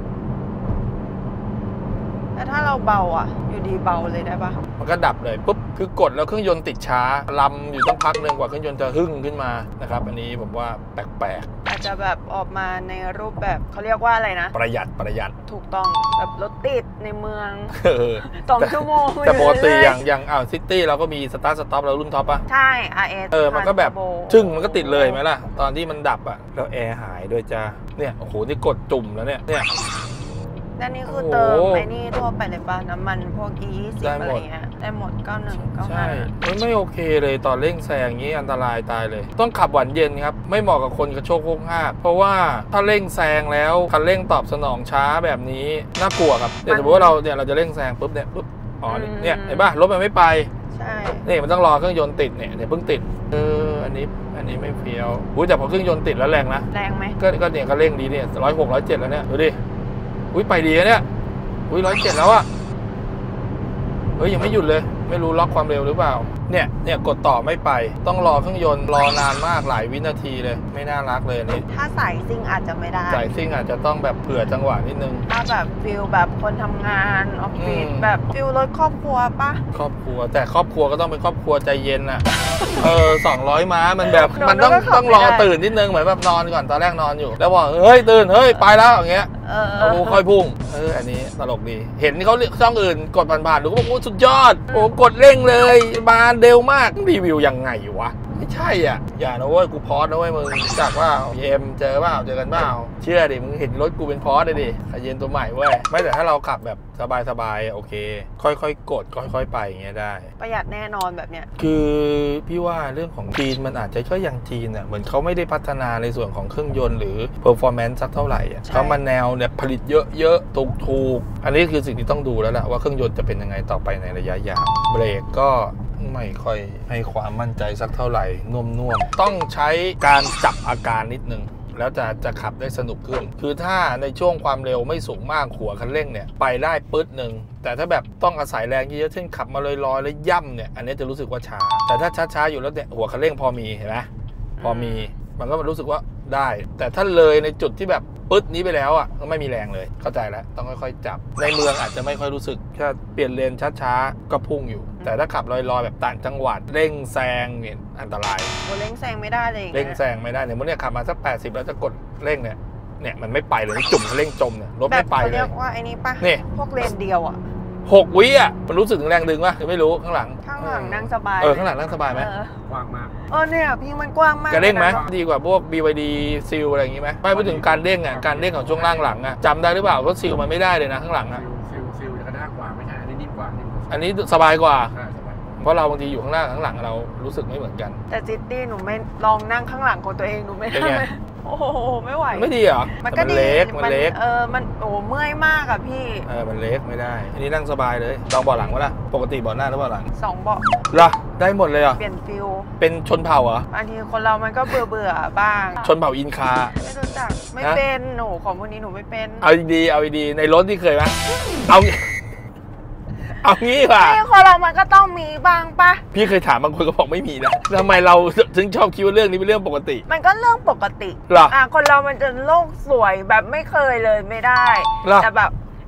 แล้วถ้าเราเบาอ่ะอยู่ดีเบาเลยได้ปะมันก็ดับเลยปุ๊บคือกดแล้วเครื่องยนต์ติดช้าลำอยู่ต้องพักหนึ่งกว่าเครื่องยนต์จะหึ่งขึ้นมานะครับอันนี้ผมว่าแปลกอาจจะแบบออกมาในรูปแบบเขาเรียกว่าอะไรนะๆประหยัดประหยัดถูกต้องแบบรถติดในเมืองเออสองชั่วโมงแต่ปกติเลอย่างอย่างอ้าวซิตี้เราก็มีสตาร์ทสต็อปเรารุ่นท็อปปะใช่ อาร์ เอสเออมันก็แบบโบชึ่งมันก็ติดเลยไหมล่ะตอนที่มันดับอ่ะแล้วแอร์หายด้วยจ้าเนี่ยโอ้โหนี่กดจุ่มแล้วเนี่ยเนี่ยและนี่คือโอ้โหเติมไอ้นี่ทั่วไปเลยป่ะน้ำมันพวก อี ยี่สิบได้อะหมไรดเงี้ยได้หมดเก้าสิบเอ็ด เก้าสิบใช่ห้ามันไม่โอเคเลยตอนเร่งแซงอย่างนี้อันตรายตายเลย ต้องขับหวานเย็นครับไม่เหมาะกับคนกระโชกโคกห้ากเพราะว่าถ้าเร่งแซงแล้วคันเร่งตอบสนองช้าแบบนี้น่ากลัวครับเดี๋ยวสมมติว่าเราเนี่ยเราจะเร่งแซงปุ๊บเนี่ยปุ๊บอ๋อเนี่ยเห็นป่ะรถมันไม่ไปใช่นี่มันต้องรอเครื่องยนต์ติดเนี่ยเดี๋ยวเพิ่งติดเอออันนี้อันนี้ไม่เฟี้ยวอุ้ยแต่พอเครื่องยนต์ติดแล้วแรงนะแรงไหมก็ก็เนี่ยก็เร่งดีเนี่ยร้อยหกร้อยเจ็ดแล้วเนี่ยดูดิอุ้ยไปดีนะเนี่ยอุ้ยร้อยเจ็ดแล้วอะเฮ้ยยังไม่หยุดเลยไม่รู้ล็อกความเร็วหรือเปล่าเนี่ยเนี่ยกดต่อไม่ไปต้องรอเครื่องยนต์รอนานมากหลายวินาทีเลยไม่น่ารักเลยนี่ถ้าสายซิ่งอาจจะไม่ได้สายซิ่งอาจจะต้องแบบเผื่อจังหวะนิดนึงถ้าแบบฟิลแบบคนทำงานออฟฟิศอืมแบบฟิลรถครอบครัวปะครอบครัวแต่ครอบครัวก็ต้องเป็นครอบครัวใจเย็นน่ะ เออสองร้อยม้ามันแบบหนูมันต้องนึกว่าขับต้องรอไม่ได้ตื่นนิดนึงเหมือนแบบนอนก่อนตอนแรกนอนอยู่ แล้วบอกเฮ้ยตื่นเฮ้ยไปแล้วอย่างเงี้ยเออโอ้ค่อยพุ่งเอออันนี้ตลกดีเห็นเขาช่องอื่นกดผ่านๆดูก็บอกโอ้สุดยอดโอ้กดเร่งเลยมาเร็วมากรีวิวยังไงวะไม่ใช่อ่ะอย่านะเว้ยกูพอสนะเว้ยมึงรู้จักว่าเยมเจอเปล่าเจอกันเปล่าเชื่อดิมึงเห็นรถกูเป็นพอสเลยดิขยเย็นตัวใหม่เว้ยไม่แต่ถ้าเราขับแบบสบายๆโอเค ค่อยๆกดค่อยๆไปอย่างเงี้ยได้ประหยัดแน่นอนแบบเนี้ยคือพี่ว่าเรื่องของจีนมันอาจจะแค่อย่างจีนอ่ะเหมือนเขาไม่ได้พัฒนาในส่วนของเครื่องยนต์หรือ performance สักเท่าไหร่อ่ะเขามาแนวเนี่ยผลิตเยอะๆถูกๆอันนี้คือสิ่งที่ต้องดูแล้วแหละว่าเครื่องยนต์จะเป็นยังไงต่อไปในระยะยาวเบรกก็ไม่ค่อยให้ความมั่นใจสักเท่าไหร่น่วมๆต้องใช้การจับอาการนิดนึงแล้วจะจะขับได้สนุกขึ้นคือถ้าในช่วงความเร็วไม่สูงมากหัวคันเร่งเนี่ยไปได้ปึ๊ดหนึ่งแต่ถ้าแบบต้องอาศัยแรงเยอะๆเช่นขับมาลอยๆแล้วย่ำเนี่ยอันนี้จะรู้สึกว่าช้าแต่ถ้าช้าๆอยู่แล้วเนี่ยหัวคันเร่งพอมีเห็นไหมพอมีมันก็รู้สึกว่าได้แต่ถ้าเลยในจุดที่แบบปึ๊ดนี้ไปแล้วอ่ะก็ไม่มีแรงเลยเข้าใจแล้วต้องค่อยๆจับในเมืองอาจจะไม่ค่อยรู้สึกแค่เปลี่ยนเลนช้าๆก็พุ่งอยู่แต่ถ้าขับลอยๆแบบต่างจังหวัดเร่งแซงเนี่ยอันตรายโอ้เร่งแซงไม่ได้เลยอย่างเร่เงี้งยแซงไม่ได้เนี่ยเมื่อเนี่ยขับมาสักแปดสิบแล้วจะกดเร่งเนี่ยเนี่ยมันไม่ไปเลยจุ่มเร่งจมเนี่ยรถแบบไม่ไปเขาเลเรียยกว่าไอ้นี่ปะนี่พวกเลนเดียวอ่ะหกวิอ่ะมันรู้สึกถึงแรงดึงป่ะไม่รู้ข้างหลังข้างหลังนั่งสบายเออข้างหลังนั่งสบายไหมเออกว้างมากเออเนี่ยพี่มันกว้างมากกระเด้งไหมลยนะดีกว่าพวก บี วาย ดี ซีลอะไรอย่างงี้ไหมไม่พูดถึงการเด้งอ่ะการเด้งของช่วงล่างหลังอ่ะจำได้หรือเปล่าว่าซีลมันไม่ได้เลยนะข้างหลังอ่ะซิลซิลซิลจะกระด้างกว่าไม่ใช่อันนี้นิ่มกว่านิ่มกว่าอันนี้สบายกว่าใช่สบายเพราะเราบางทีอยู่ข้างหน้าข้างหลังเรารู้สึกไม่เหมือนกันแต่ซิตี้หนูไม่ลองนั่งข้างหลังของตัวเองหนูไม่เป็นได้ไงโอ้โหไม่ไหวไม่ดีเหรอมันแต่ก็มันดีเล็กมันเล็กเออมันโอ้เมื่อยมากอะพี่เออมันเล็กไม่ได้ อันนี้นั่งสบายเลยลองเบาะหลังวะล่ะปกติเบาะหน้าหรือเบาะหลังสองเบาะเหรอได้หมดเลยเหรอเปลี่ยนฟิลเป็นชนเผ่าเหรอบางทีคนเรามันก็เบื่อเบื่อๆบ้างชนเผ่าอินคาไม่รู้จักไม่ฮะเป็นหนูของพวกนี้หนูไม่เป็นเอาดีๆเอาดีๆในรถที่เคยไหมเอา เอางี้ว่ะนี่คนเรามันก็ต้องมีบ้างปะพี่เคยถามบางคนก็บอกไม่มีนะทำไมเราถึงชอบคิดว่าเรื่องนี้เป็นเรื่องปกติมันก็เรื่องปกติเหรออ่ะคนเรามันจะโลกสวยแบบไม่เคยเลยไม่ได้เหรอแต่แบบ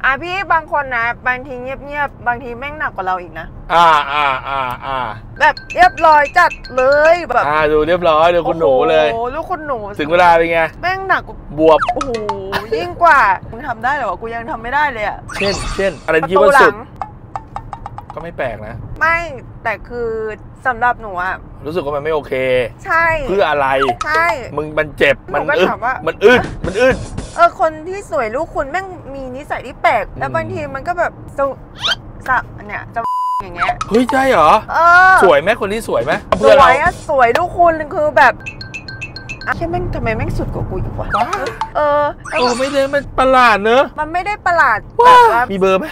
อ่ะพี่บางคนนะบางทีเงียบๆบางทีแม่งหนักกว่าเราอีกนะอ่าอ่าอ่าอ่าแบบเรียบร้อยจัดเลยแบบอ่าดูเรียบร้อยดูคุณหนูเลยโอ้โหลูกคุณหนูถึงเวลาเป็นไงแม่งหนักบวบโอ้โหยิ่งกว่ามึงทำได้เหรอวะกูยังทำไม่ได้เลยอะเช่นเช่นอะไรที่ว่าสุดก็ไม่แปลกนะไม่แต่คือสำหรับหนูอะรู้สึกว่ามันไม่โอเคใช่เพื่ออะไรใช่มึงมันเจ็บมันอึดมันอึดมันอึดเออคนที่สวยลูกคุณแม่งมีนิสัยที่แปลกแล้วบางทีมันก็แบบจะจะเนี่ยจะอย่างเงี้ยเฮ้ยใช่เหรอเออสวยไหมคนที่สวยไหมสวยอะสวยลูกคุณคือแบบใช่แม่งทำไมแม่งสุดกว่ากูอีกวะเออโอ้ไม่ได้มันประหลาดเนอะมันไม่ได้ประหลาดว่ามีเบอร์ไหม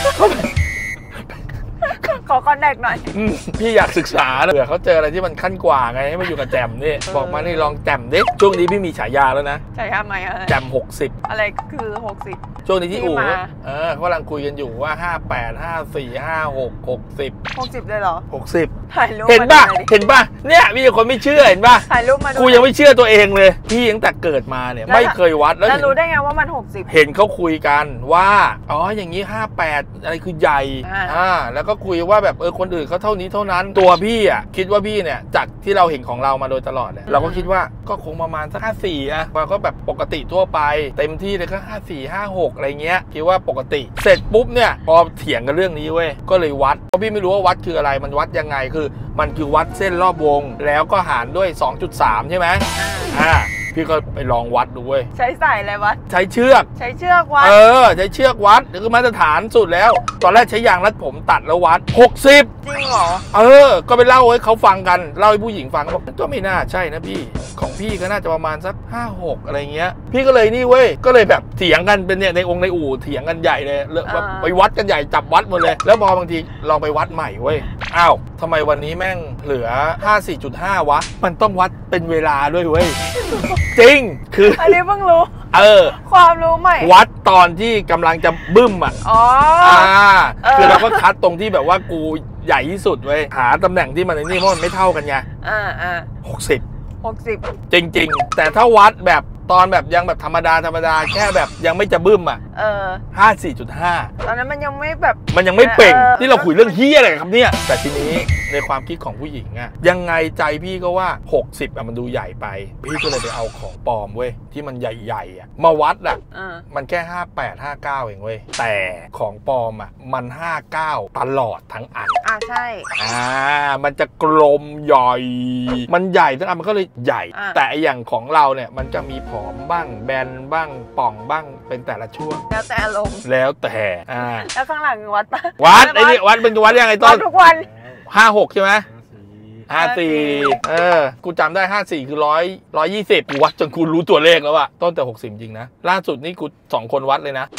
ขอคอนแทคหน่อยพี่อยากศึกษาเผื่อเขาเจออะไรที่มันขั้นกว่าไงให้มาอยู่กับแจมนี่บอกมานี่ลองแจมดิช่วงนี้พี่มีฉายาแล้วนะฉายาไหมอะไรแจมหกสิบอะไรคือหกสิบช่วงนี้ที่อู่เออเขากำลังคุยกันอยู่ว่าห้าแปด ห้าสี่ ห้าหก หกสิบหกสิบเลยเหรอหกสิบถ่ายรูปเห็นป่ะเห็นป่ะเนี่ยมีคนไม่เชื่อเห็นป่ะถ่ายรูปมากูยังไม่เชื่อตัวเองเลยพี่ตั้งแต่เกิดมาเนี่ยไม่เคยวัดแล้วรู้ได้ไงว่ามันหกสิบเห็นเขาคุยกันว่าอ๋ออย่างนี้ห้าแปดอะไรคือใหญ่อ่าแล้วก็คุยว่าแบบเออคนอื่นเขาเท่านี้เท่านั้นตัวพี่อ่ะคิดว่าพี่เนี่ยจากที่เราเห็นของเรามาโดยตลอดเนี่ยเราก็คิดว่าก็คงประมาณสักห้าสี่อ่ะมันก็แบบปกติทั่วไปเต็มที่เลยก็ห้าสี่ ห้าหกอะไรเงี้ยคิดว่าปกติเสร็จปุ๊บเนี่ยพอเถียงกันเรื่องนี้เว้ยก็เลยวัดเพราะพี่ไม่รู้ว่าวัดคืออะไรมันวัดยังไงคือมันคือวัดเส้นรอบวงแล้วก็หารด้วย สองจุดสาม ใช่ไหมอ่าพี่ก็ไปลองวัดดูเว้ยใช้สายอะไรวัดใช้เชือกใช้เชือกวัดเออใช้เชือกวัดนี่คือมาตรฐานสุดแล้วตอนแรกใช้ยางรัดผมตัดแล้ววัดหกสิบจริงเหรอเออก็ไปเล่าให้เขาฟังกันเล่าให้ผู้หญิงฟังบอกก็ไม่น่าใช่นะพี่ของพี่ก็น่าจะประมาณสักห้าหกอะไรเงี้ยพี่ก็เลยนี่เว้ยก็เลยแบบเถียงกันเป็นเนี่ยในองค์ในอู่เถียงกันใหญ่เลยแบบไปวัดกันใหญ่จับวัดหมดเลยแล้วพอบางทีลองไปวัดใหม่เว้ยอ้าวทำไมวันนี้แม่งเหลือ ห้าสิบสี่จุดห้า วะมันต้องวัดเป็นเวลาด้วยเว้ยจริงคืออันนี้เพิ่งรู้เออความรู้ใหม่วัดตอนที่กำลังจะบึ้มอ่ะอ๋ออ่าคือเราก็คัดตรงที่แบบว่ากูใหญ่ที่สุดเว้ยหาตำแหน่งที่มันนี่เพราะมันไม่เท่ากันไงอ่าอ่าหกสิบหกสิบจริงๆแต่ถ้าวัดแบบตอนแบบยังแบบธรรมดาธรรมดาแค่แบบยังไม่จะบึ้มอ่ะเออห้าสี่จุดห้าตอนนั้นมันยังไม่แบบมันยังไม่เป่งที่เราคุยเรื่องเฮี้ยอะไรครับเนี่ยแต่ทีนี้ในความคิดของผู้หญิงอะยังไงใจพี่ก็ว่าหกสิบอะมันดูใหญ่ไปพี่ก็เลยไปเอาของปลอมเว้ยที่มันใหญ่ๆอะมาวัดอะมันแค่ห้าแปด ห้าเก้าเองเว้ยแต่ของปลอมอะมันห้าเก้าตลอดทั้งอันอ่าใช่อ่ามันจะกลมใหญ่มันใหญ่ทั้งอันมันก็เลยใหญ่แต่อย่างของเราเนี่ยมันจะมีผอมบ้างแบนบ้างป่องบ้างเป็นแต่ละช่วงแล้วแต่อารมณ์แล้วแต่อ่าแล้วข้างหลังวัดปะวัดไอ้นี่วัดเป็นวัดยังไงต้นทุกวันห้าหกใช่ไหมห้าสี่เออกูจำได้ห้าสี่คือร้อยร้อยยี่สิบกูวัดจนกูรู้ตัวเลขแล้วอะต้นแต่หกสิบจริงนะล่าสุดนี่กูสองคนวัดเลยนะ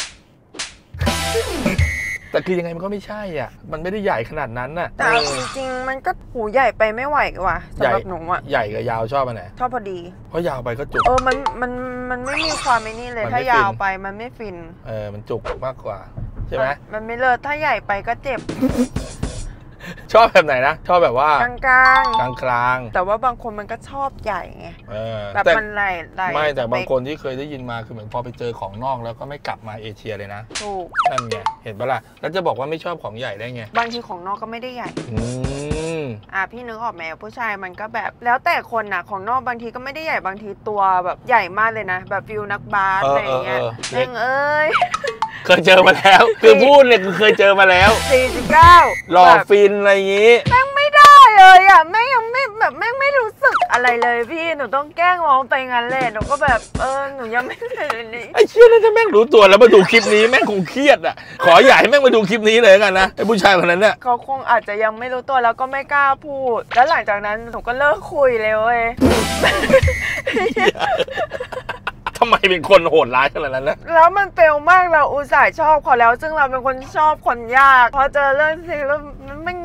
แต่คือยังไงมันก็ไม่ใช่อ่ะมันไม่ได้ใหญ่ขนาดนั้นน่ะแต่จริงๆมันก็หูใหญ่ไปไม่ไหวกว่าสำหรับหนูอ่ะใหญ่กับยาวชอบอันไหนชอบพอดีเพราะยาวไปก็จุกเออมันมันมันไม่มีความไอ้นี่เลยถ้ายาวไปมันไม่ฟินเออมันจุกมากกว่าใช่ไหมมันไม่เลิศถ้าใหญ่ไปก็เจ็บชอบแบบไหนนะชอบแบบว่ากลางกลางกลางกลางแต่ว่าบางคนมันก็ชอบใหญ่ไงแบบมันไหลไหลไม่แต่บางคนที่เคยได้ยินมาคือเหมือนพอไปเจอของนอกแล้วก็ไม่กลับมาเอเชียเลยนะถูกนั่นไงเห็นปะล่ะแล้วจะบอกว่าไม่ชอบของใหญ่ได้ไงบางทีของนอกก็ไม่ได้ใหญ่อืมอ่ะพี่นึกออกไหมผู้ชายมันก็แบบแล้วแต่คนน่ะของนอกบางทีก็ไม่ได้ใหญ่บางทีตัวแบบใหญ่มากเลยนะแบบฟิวนักบาสอะไรอย่างเงี้ยเองเอ้ยเคยเจอมาแล้วคือพูดเนี่ยคือเคยเจอมาแล้วสี่สิบเก้าหล่อฟินอะไรอย่างงี้แม่งไม่ได้เลยอ่ะแม่งยังไม่แบบแม่งไม่รู้สึกอะไรเลยพี่หนูต้องแกล้งร้องไปงั้นเลยหนูก็แบบเออหนูยังไม่เลยนี่ไอ้เชี่ยนั่นถ้าแม่งรู้ตัวแล้วมาดูคลิปนี้แม่งคงเครียดอ่ะขออย่าให้แม่งมาดูคลิปนี้เลยกันนะไอ้ผู้ชายคนนั้นเนี่ยเขาคงอาจจะยังไม่รู้ตัวแล้วก็ไม่กล้าพูดแล้วหลังจากนั้นหนูก็เลิกคุยเลยเว้ยทำไมเป็นคนโหดร้ายขนาดนั้นนะแล้วมันเปลวมากเราอุตส่าห์ชอบเขาแล้วซึ่งเราเป็นคนชอบคนยากพอเจอเรื่องสิ่งแล้วมัน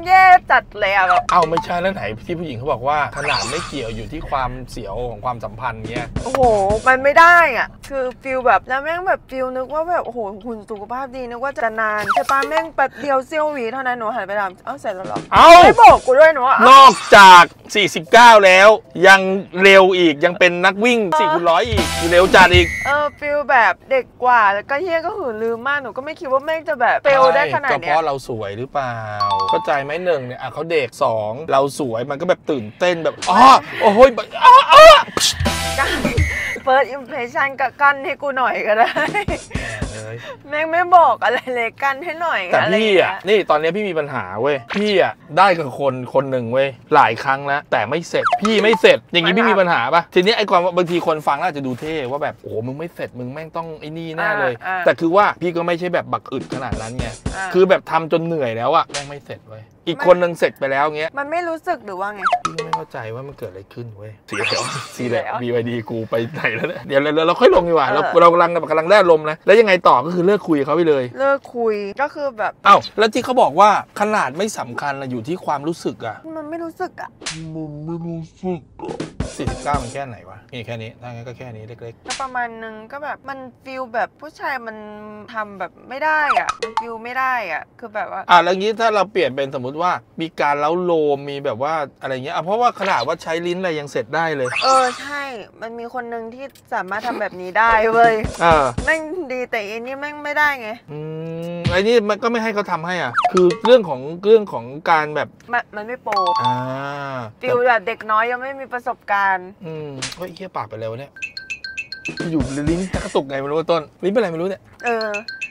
แย่จัดเลยอะแบบเอาไม่ใช่แล้วไหนที่ผู้หญิงเขาบอกว่าขนาดไม่เกี่ยวอยู่ที่ความเสียวของความสัมพันธ์เงี้ยโอ้โหมันไม่ได้อ่ะคือฟิลแบบแล้วแม่งแบบฟิลนึกว่าแบบโอ้โหหุ่นสุขภาพดีนึกว่าจะนานแต่ปาแม่งแป๊บเดียวเซี่ยววีเท่านั้นหนูหันไปถามเอ้าเสร็จแล้วหรอเอาไม่บอกกูด้วยหนูนอกจากสี่สิบเก้าแล้วยังเร็วอีกยังเป็นนักวิ่งสี่คูณร้อยอีกเร็วจัดอีกเออฟิลแบบเด็กกว่าแล้วก็เฮี้ยก็หืนลืมมากหนูก็ไม่คิดว่าแม่งจะแบบเฟลได้ขนาดเนี้ยก็เพราะเราสวยหรือเปล่าเข้าใจไหมหนึ่งเนี่ยอ่ะเขาเด็กสองเราสวยมันก็แบบตื่นเต้นแบบอ๋อโอ้โหอ๋ออ๋อเฟิร์สอิมเพรสชั่นกับกันให้กูหน่อยก็ได้แม่งไม่บอกอะไรเลยกันให้หน่อยแต่พี่อ่ะนี่ตอนนี้พี่มีปัญหาเว้ยพี่อ่ะได้กับคนคนหนึ่งเว้ยหลายครั้งแล้วแต่ไม่เสร็จพี่ไม่เสร็จอย่างนี้พี่มีปัญหาปะทีนี้ไอ้ความบางทีคนฟังอาจจะดูเท่ว่าแบบโอ้มึงไม่เสร็จมึงแม่งต้องไอ้นี่แน่เลยแต่คือว่าพี่ก็ไม่ใช่แบบบักอึดขนาดนั้นไงคือแบบทำจนเหนื่อยแล้วอ่ะแม่งไม่เสร็จเว้ยอีกคนนึงเสร็จไปแล้วเงี้ยมันไม่รู้สึกหรือว่าไงพี่ไม่เข้าใจว่ามันเกิดอะไรขึ้นเว้ยสีแล้วสีแล้ว บี วาย ดี กูไปไหนแล้วเนี่ยเดี๋ยวเราเราค่อยลงดีกว่าเราเรากำลังกำลังได้ลมนะแล้วยังไงต่อก็คือเลิกคุยเขาไปเลยเลิกคุยก็คือแบบอ้าวแล้วที่เขาบอกว่าขนาดไม่สำคัญนะอยู่ที่ความรู้สึกอะมันไม่รู้สึกอะมันไม่รู้สึกสี่สิบเก้ามันแค่ไหนวะนี่แค่นี้ถ้างั้นก็แค่นี้เล็กๆก็ประมาณนึงก็แบบมันฟิลแบบผู้ชายมันทำแบบไม่ได้อ่ะมันฟิลไม่ได้อ่ะคือแบบว่าอ่ะแล้วงี้ถ้าเราเปลี่ยนเป็นสมมุติว่ามีการเล้าโลมมีแบบว่าอะไรเงี้ยอ่ะเพราะว่าขนาดว่าใช้ลิ้นอะไรยังเสร็จได้เลยเออใช่มันมีคนนึงที่สามารถทำแบบนี้ได้เว้ยเออแม่งดีแต่อันนี้แม่งไม่ได้ไงอืมไอ้นี่มันก็ไม่ให้เขาทำให้อ่ะคือเรื่องของเรื่องของการแบบมันมันไม่โปรอ่าฟิลแบบเด็กน้อยยังไม่มีประสบการณ์อืมเฮ้ยเหี้ยปากไปแล้วเนี่ยอยู่ลิ้นจะกระตุกไงไม่รู้ต้นลิ้นเป็นอะไรไม่รู้เนี่ยเออ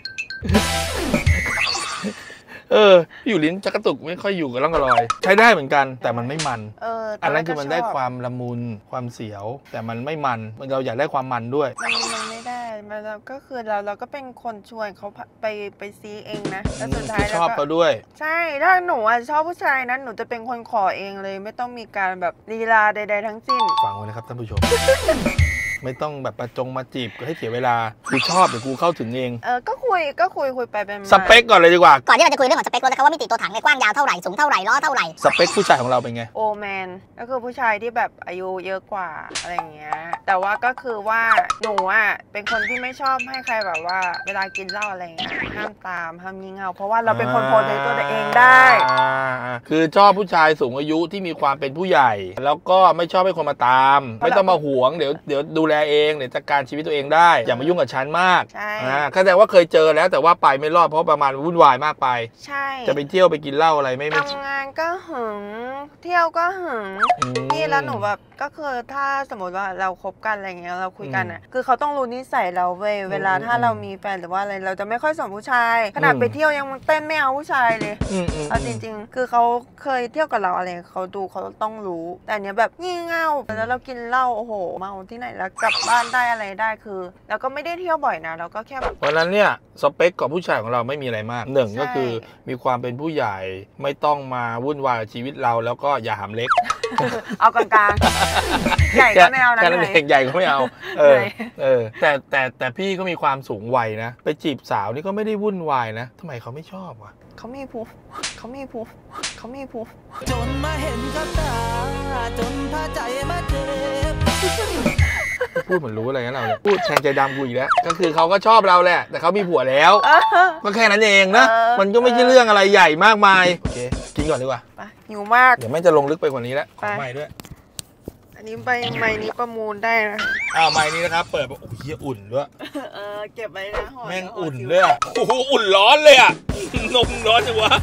เอออยู่ลิ้นจะกระตุกไม่ค่อยอยู่กับร่องรอยใช้ได้เหมือนกันแต่มันไม่มันเอออันนั้นคือมันได้ความละมุนความเสียวแต่มันไม่มันมันเราอยากได้ความมันด้วยมันมันไม่ได้มันเราก็คือเราเราก็เป็นคนชวนเขาไปไปซีเองนะแล้วสุดท้ายชอบเขาด้วยใช่ถ้าหนูชอบผู้ชายนั้นหนูจะเป็นคนขอเองเลยไม่ต้องมีการแบบลีลาใดๆทั้งสิ้นฟังไว้นะครับท่านผู้ชมไม่ต้องแบบประจงมาจีบก็ให้เสียเวลาคือชอบเดี๋ยวกูเข้าถึงเองเออก็คุยก็คุยคุยไปเป็นสเปคก่อนเลยดีกว่าก่อนที่เราจะคุยเรื่องของสเปครถนะครับว่ามิติตัวถังในกว้างยาวเท่าไหร่สูงเท่าไหร่ล้อเท่าไหร่สเปคผู้ชายของเราเป็นไงโอแมนก็คือผู้ชายที่แบบอายุเยอะกว่าอะไรอย่างเงี้ยแต่ว่าก็คือว่าหนูอ่ะเป็นคนที่ไม่ชอบให้ใครแบบว่าเวลากินเหล้าอะไรเงี้ยห้ามตามห้ามงี่เง่าเพราะว่าเราเป็นคนโปรเทคตัวเองได้คือชอบผู้ชายสูงอายุที่มีความเป็นผู้ใหญ่แล้วก็ไม่ชอบให้คนมาตามไม่ต้องมาหวงเดี๋ยวเดี๋ยวดูแลเองเดี๋ยวจัดการชีวิตตัวเองได้อย่ามายุ่งกับฉันมากใช่อ่าแสดงว่าเคยเจอแล้วแต่ว่าไปไม่รอดเพราะประมาณวุ่นวายมากไปใช่จะไปเที่ยวไปกินเหล้าอะไรไม่ทำงานก็หึงเที่ยวก็หึงนี่แล้วหนูแบบก็คือถ้าสมมติว่าเราคบกันอะไรเงี้ยเราคุยกันอ่ะคือเขาต้องรู้นิสัยเราเว้ยเวลาถ้าเรามีแฟนหรือว่าอะไรเราจะไม่ค่อยสนผู้ชายขนาดไปเที่ยวยังเต้นไม่เอาผู้ชายเลยเอาจริงๆคือเขาเคยเที่ยวกับเราอะไรเขาดูเขาต้องรู้แต่เนี้ยแบบงี่เง่าแล้วเรากินเหล้าโอ้โหเมาที่ไหนแล้วกลับบ้านได้อะไรได้คือแล้วก็ไม่ได้เที่ยวบ่อยนะเราก็แค่แบบเพราะนั้นเนี่ยสเปคกับผู้ชายของเราไม่มีอะไรมากหนึ่งก็คือมีความเป็นผู้ใหญ่ไม่ต้องมาวุ่นวายชีวิตเราแล้วก็อย่าหำเล็กเอากลางๆใหญ่ก็ไม่เอานะแค่นั้นเองใหญ่ก็ไม่เอาเออเออแต่แต่แต่พี่ก็มีความสูงวัยนะไปจีบสาวนี่ก็ไม่ได้วุ่นวายนะทำไมเขาไม่ชอบวะเขามีผู้เขามีผู้เขามีผู้จนมาเห็นกับตาจนพาใจมาเจ็บพูดเหมือนรู้อะไรงั้นเราเนี่ยพูดแทงใจดำกูอีกแล้วก็คือเขาก็ชอบเราแหละแต่เขามีผัวแล้วก็แค่นั้นเองนะมันก็ไม่ใช่เรื่องอะไรใหญ่มากมายโอเคกินก่อนดีกว่าหิวมากเดี๋ยวแม่จะลงลึกไปกว่านี้แล้วขอไม้ด้วยอันนี้ใบไม้นี้ประมูลได้นะอ้าวไม้นี้นะครับเปิดโอ้ยอุ่นด้วยเออเก็บไว้นะแม่งอุ่นด้วยโอ้โหอุ่นร้อนเลยอ่ะนมร้อนจังวะ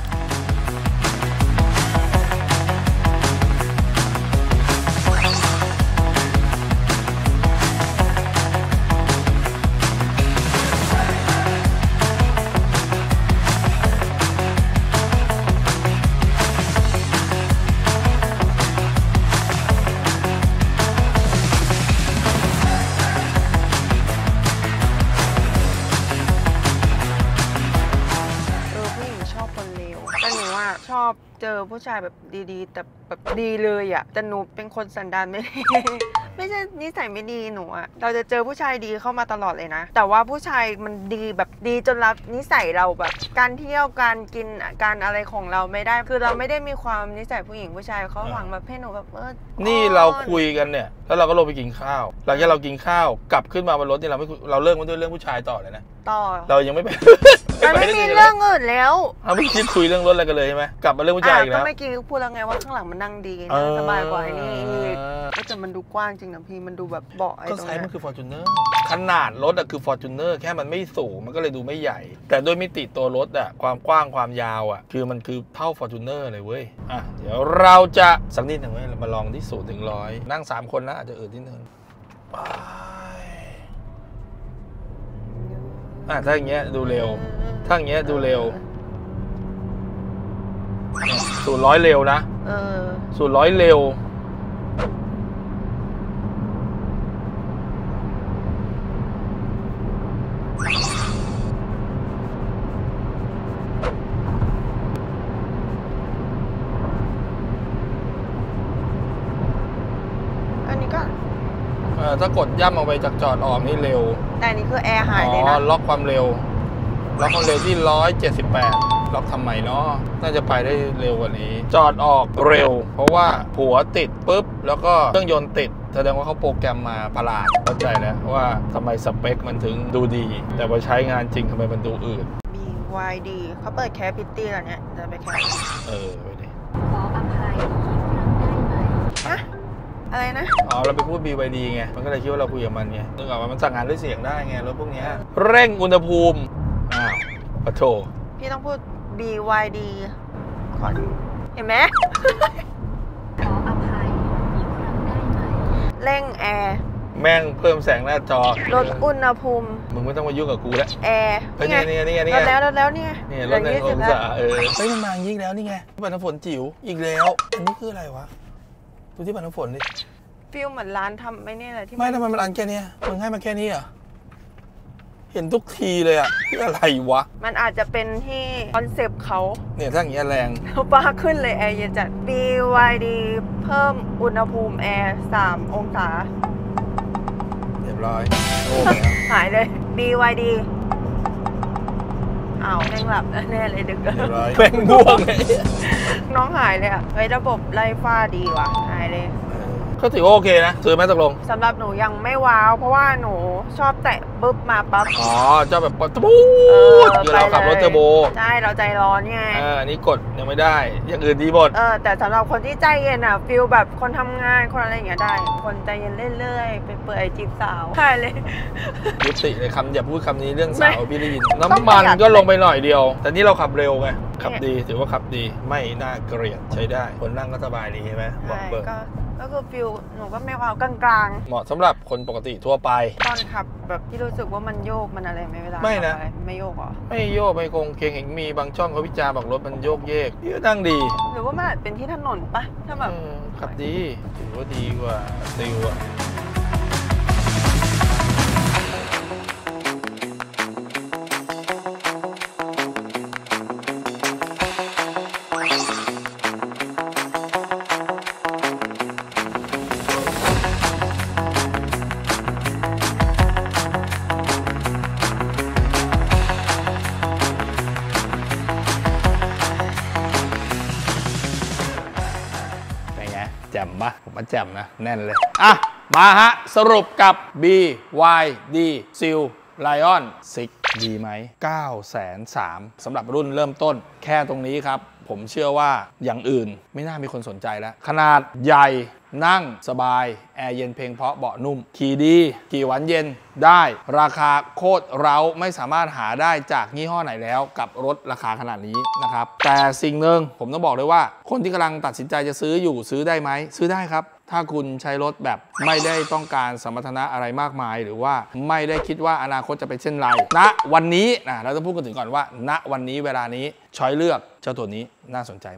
เจอผู้ชายแบบดีๆแต่แบบดีเลยอ่ะแต่หนูเป็นคนสันดานไม่ดี ไม่ใช่นิสัยไม่ดีหนูอะเราจะเจอผู้ชายดีเข้ามาตลอดเลยนะแต่ว่าผู้ชายมันดีแบบดีจนรับนิสัยเราแบบการเที่ยวการกินการอะไรของเราไม่ได้คือเราไม่ได้มีความนิสัยผู้หญิงผู้ชายเขาหวังแบบให้หนูแบบเออนี่เราคุยกันเนี่ยแล้วเราก็ลงไปกินข้าวหลังจากเรากินข้าวกลับขึ้นมาบนรถเนี่ยเราไม่คุยเราเลิกกันด้วยเรื่องผู้ชายต่อเลยนะต่อเรายังไม่ไปมันไม่มีเรื่องอื่นแล้วเราไม่คิดคุยเรื่องรถอะไรกันเลยใช่ไหมกลับมาเรื่องผู้ชายอีกก็แล้วเมื่อกี้พูดแล้วไงว่าข้างหลังมันนั่งดีเอนะอสบายกว่าไอ้นี่อีกก็แต่มันดูกว้างจริงนะพี่มันดูแบบเบาะไอ้ก็ตรงไซส์เนี้มันยคือ Fortuner ขนาดรถอะคือ Fortuner แค่มันไม่สูงมันก็เลยดูไม่ใหญ่ แต่ด้วยมิติตัวรถอะความกว้างความยาวอะคือมันคือเท่า Fortuner เลยเว้ยอ่ะเดี๋ยวเราจะสักนิดหนึ่งเว้ยเรามาลองที่ศูนย์ถึงร้อยนั่งสามคนนะอาจจะอืดนิดนึงอ่ะถ้าอย่างเงี้ยดูเร็วถ้าอย่างเงี้ยดูเร็วศูนย์ร้อยเร็วนะเออศูนย์ร้อยเร็วอันนี้ก็เออถ้ากดย่ำออกไปจากจอดออกนี่เร็วแต่อันนี้คือแอร์หายอ๋เลยอนะล็อกความเร็วล็อกความเร็วที่หนึ่งร้อยเจ็ดสิบแปดล็อกทำไมเนาะน่าจะไปได้เร็วกว่านี้ จอดออกเร็ว เพราะว่าหัวติดปุ๊บแล้วก็เครื่องยนต์ติดแสดงว่าเขาโปรแกรมมาประหลาดเข้าใจแล้วว่าทำไมสเปคมันถึงดูดี แต่พอใช้งานจริงทำไมมันดูอืดบี วาย ดี เขาเปิดแคปพิตตี้แล้วเนี่ยจะไปแคปเออไปดิขออภัยอีกครั้งได้ไหมฮะอะไรนะอ๋อเราไปพูด บี วาย ดี ไงมันก็เลยคิดว่าเราคุยกับมันไงนึกออกว่ามันสั่งงานด้วยเสียงได้ไงรถพวกเนี้ยเร่งอุณหภูมิอ้าวปะโถพี่ต้องพูด บี วาย ดี ขอเห็นไหมขออภัยอีกครั้งได้ไหมเร่งแอร์แม่งเพิ่มแสงหน้าจอลดอุณหภูมิมึงไม่ต้องมายุ่งกับกูแล้วแอร์เฮ้ยนี่ไงนี่ไงนี่ลไงดแล้วลดแล้วนี่ไงนี่เหรลืถหนึ่งยี่อสิบงแล้วศาเออเฮ้ยมันมายิ่งแล้วนี่ไงปัดน้ำฝนจิ๋วอีกแล้วอันนี้คืออะไรวะดูที่ปัดน้ำฝนดิฟิลเหมือนร้านทำไม่เนี่ยอะไรที่ไม่ทำไมมันอันแค่เนี้ยมึงให้มาแค่นี้เหรอเห็นทุกทีเลยอ่ะคืออะไรวะมันอาจจะเป็นที่คอนเซปต์เขาเนี่ยถ้าอย่างเงี้ยแรงบ้าขึ้นเลยแอร์เย็นจัด บี วาย ดี เพิ่มอุณหภูมิแอร์สามองศาเรียบร้อยโอ้แล้วหายเลย บี วาย ดี อ้าวแม่งหลับแน่เลยดึกเรียบร้อยแม่งง่วงไงน้องหายเลยอ่ะเฮ้ยระบบไล่ฟ้าดีว่ะ หายเลยก็ถือว่าโอเคนะซื้อไหมตกลงสำหรับหนูยังไม่ว้าว เพราะว่าหนูชอบแตะปุ๊บมาปั๊บอ๋อเจ้าแบบปะตูดคือเราขับรถเทอร์โบใช่เราใจร้อนไงเอออันนี้กดยังไม่ได้อย่างอื่นดีหมดเออแต่สำหรับคนที่ใจเย็นอ่ะฟิลแบบคนทำงานคนอะไรอย่างเงี้ยได้ คนใจเย็นเรื่อยๆ ไปเปื่อยจีบสาวใช่เลยยุติเลยคำอย่าพูดคำนี้เรื่องสาวไม่พี่ได้ยินต้องน้ำมันประหยัดก็ลงไปหน่อยเดียว แต่นี่เราขับเร็วไงขับเนี่ยดีถือว่าขับดีไม่น่าเกลียดใช้ได้ คนนั่งก็สบายดีใช่ไหมบอกใช่เบิร์ก็ก็คือฟิลหนูก็ไม่ว้าวกลางเหมาะสำหรับคนปกติทั่วไปๆ ตอนขับแบบที่รู้สึกว่ามันโยกมันอะไรไหมเวลาไม่นะขับปไม่โยกเหรอไม่โยกไม่คงเคงเห็นมีบางช่องเขาวิจารณ์บอกรถมันโยกเยกพี่ก็นั่งดีหรือว่ามันอาจเป็นที่ถนนปะถ้าแบบเออขับดีถือว่าดีกว่าซิลอะเป็นไงแจ่มปะผมว่าแจ่มนะ แน่นเลย อ่ะ มาฮะ สรุปกับ บี วาย ดี ซิล ไลออน ซิก ดีไหม เก้าแสนสาม สำหรับรุ่นเริ่มต้น แค่ตรงนี้ครับ ผมเชื่อว่าอย่างอื่นไม่น่ามีคนสนใจแล้ว ขนาดใหญ่นั่งสบาย แอร์เย็นเพลงเพราะเบาะนุ่ม ขี่ดี ขี่หวานเย็นได้ ราคาโคตรเร้าไม่สามารถหาได้จากยี่ห้อไหนแล้วกับรถราคาขนาดนี้นะครับ แต่สิ่งหนึ่งผมต้องบอกเลยว่าคนที่กำลังตัดสินใจจะซื้ออยู่ซื้อได้ไหมซื้อได้ครับ ถ้าคุณใช้รถแบบไม่ได้ต้องการสมรรถนะอะไรมากมาย หรือว่าไม่ได้คิดว่าอนาคตจะเป็นเช่นไรณวันนี้นะเราต้องพูดกันถึงก่อนว่าณวันนี้เวลานี้ช้อยเลือกเจ้าตัวนี้น่าสนใจมาก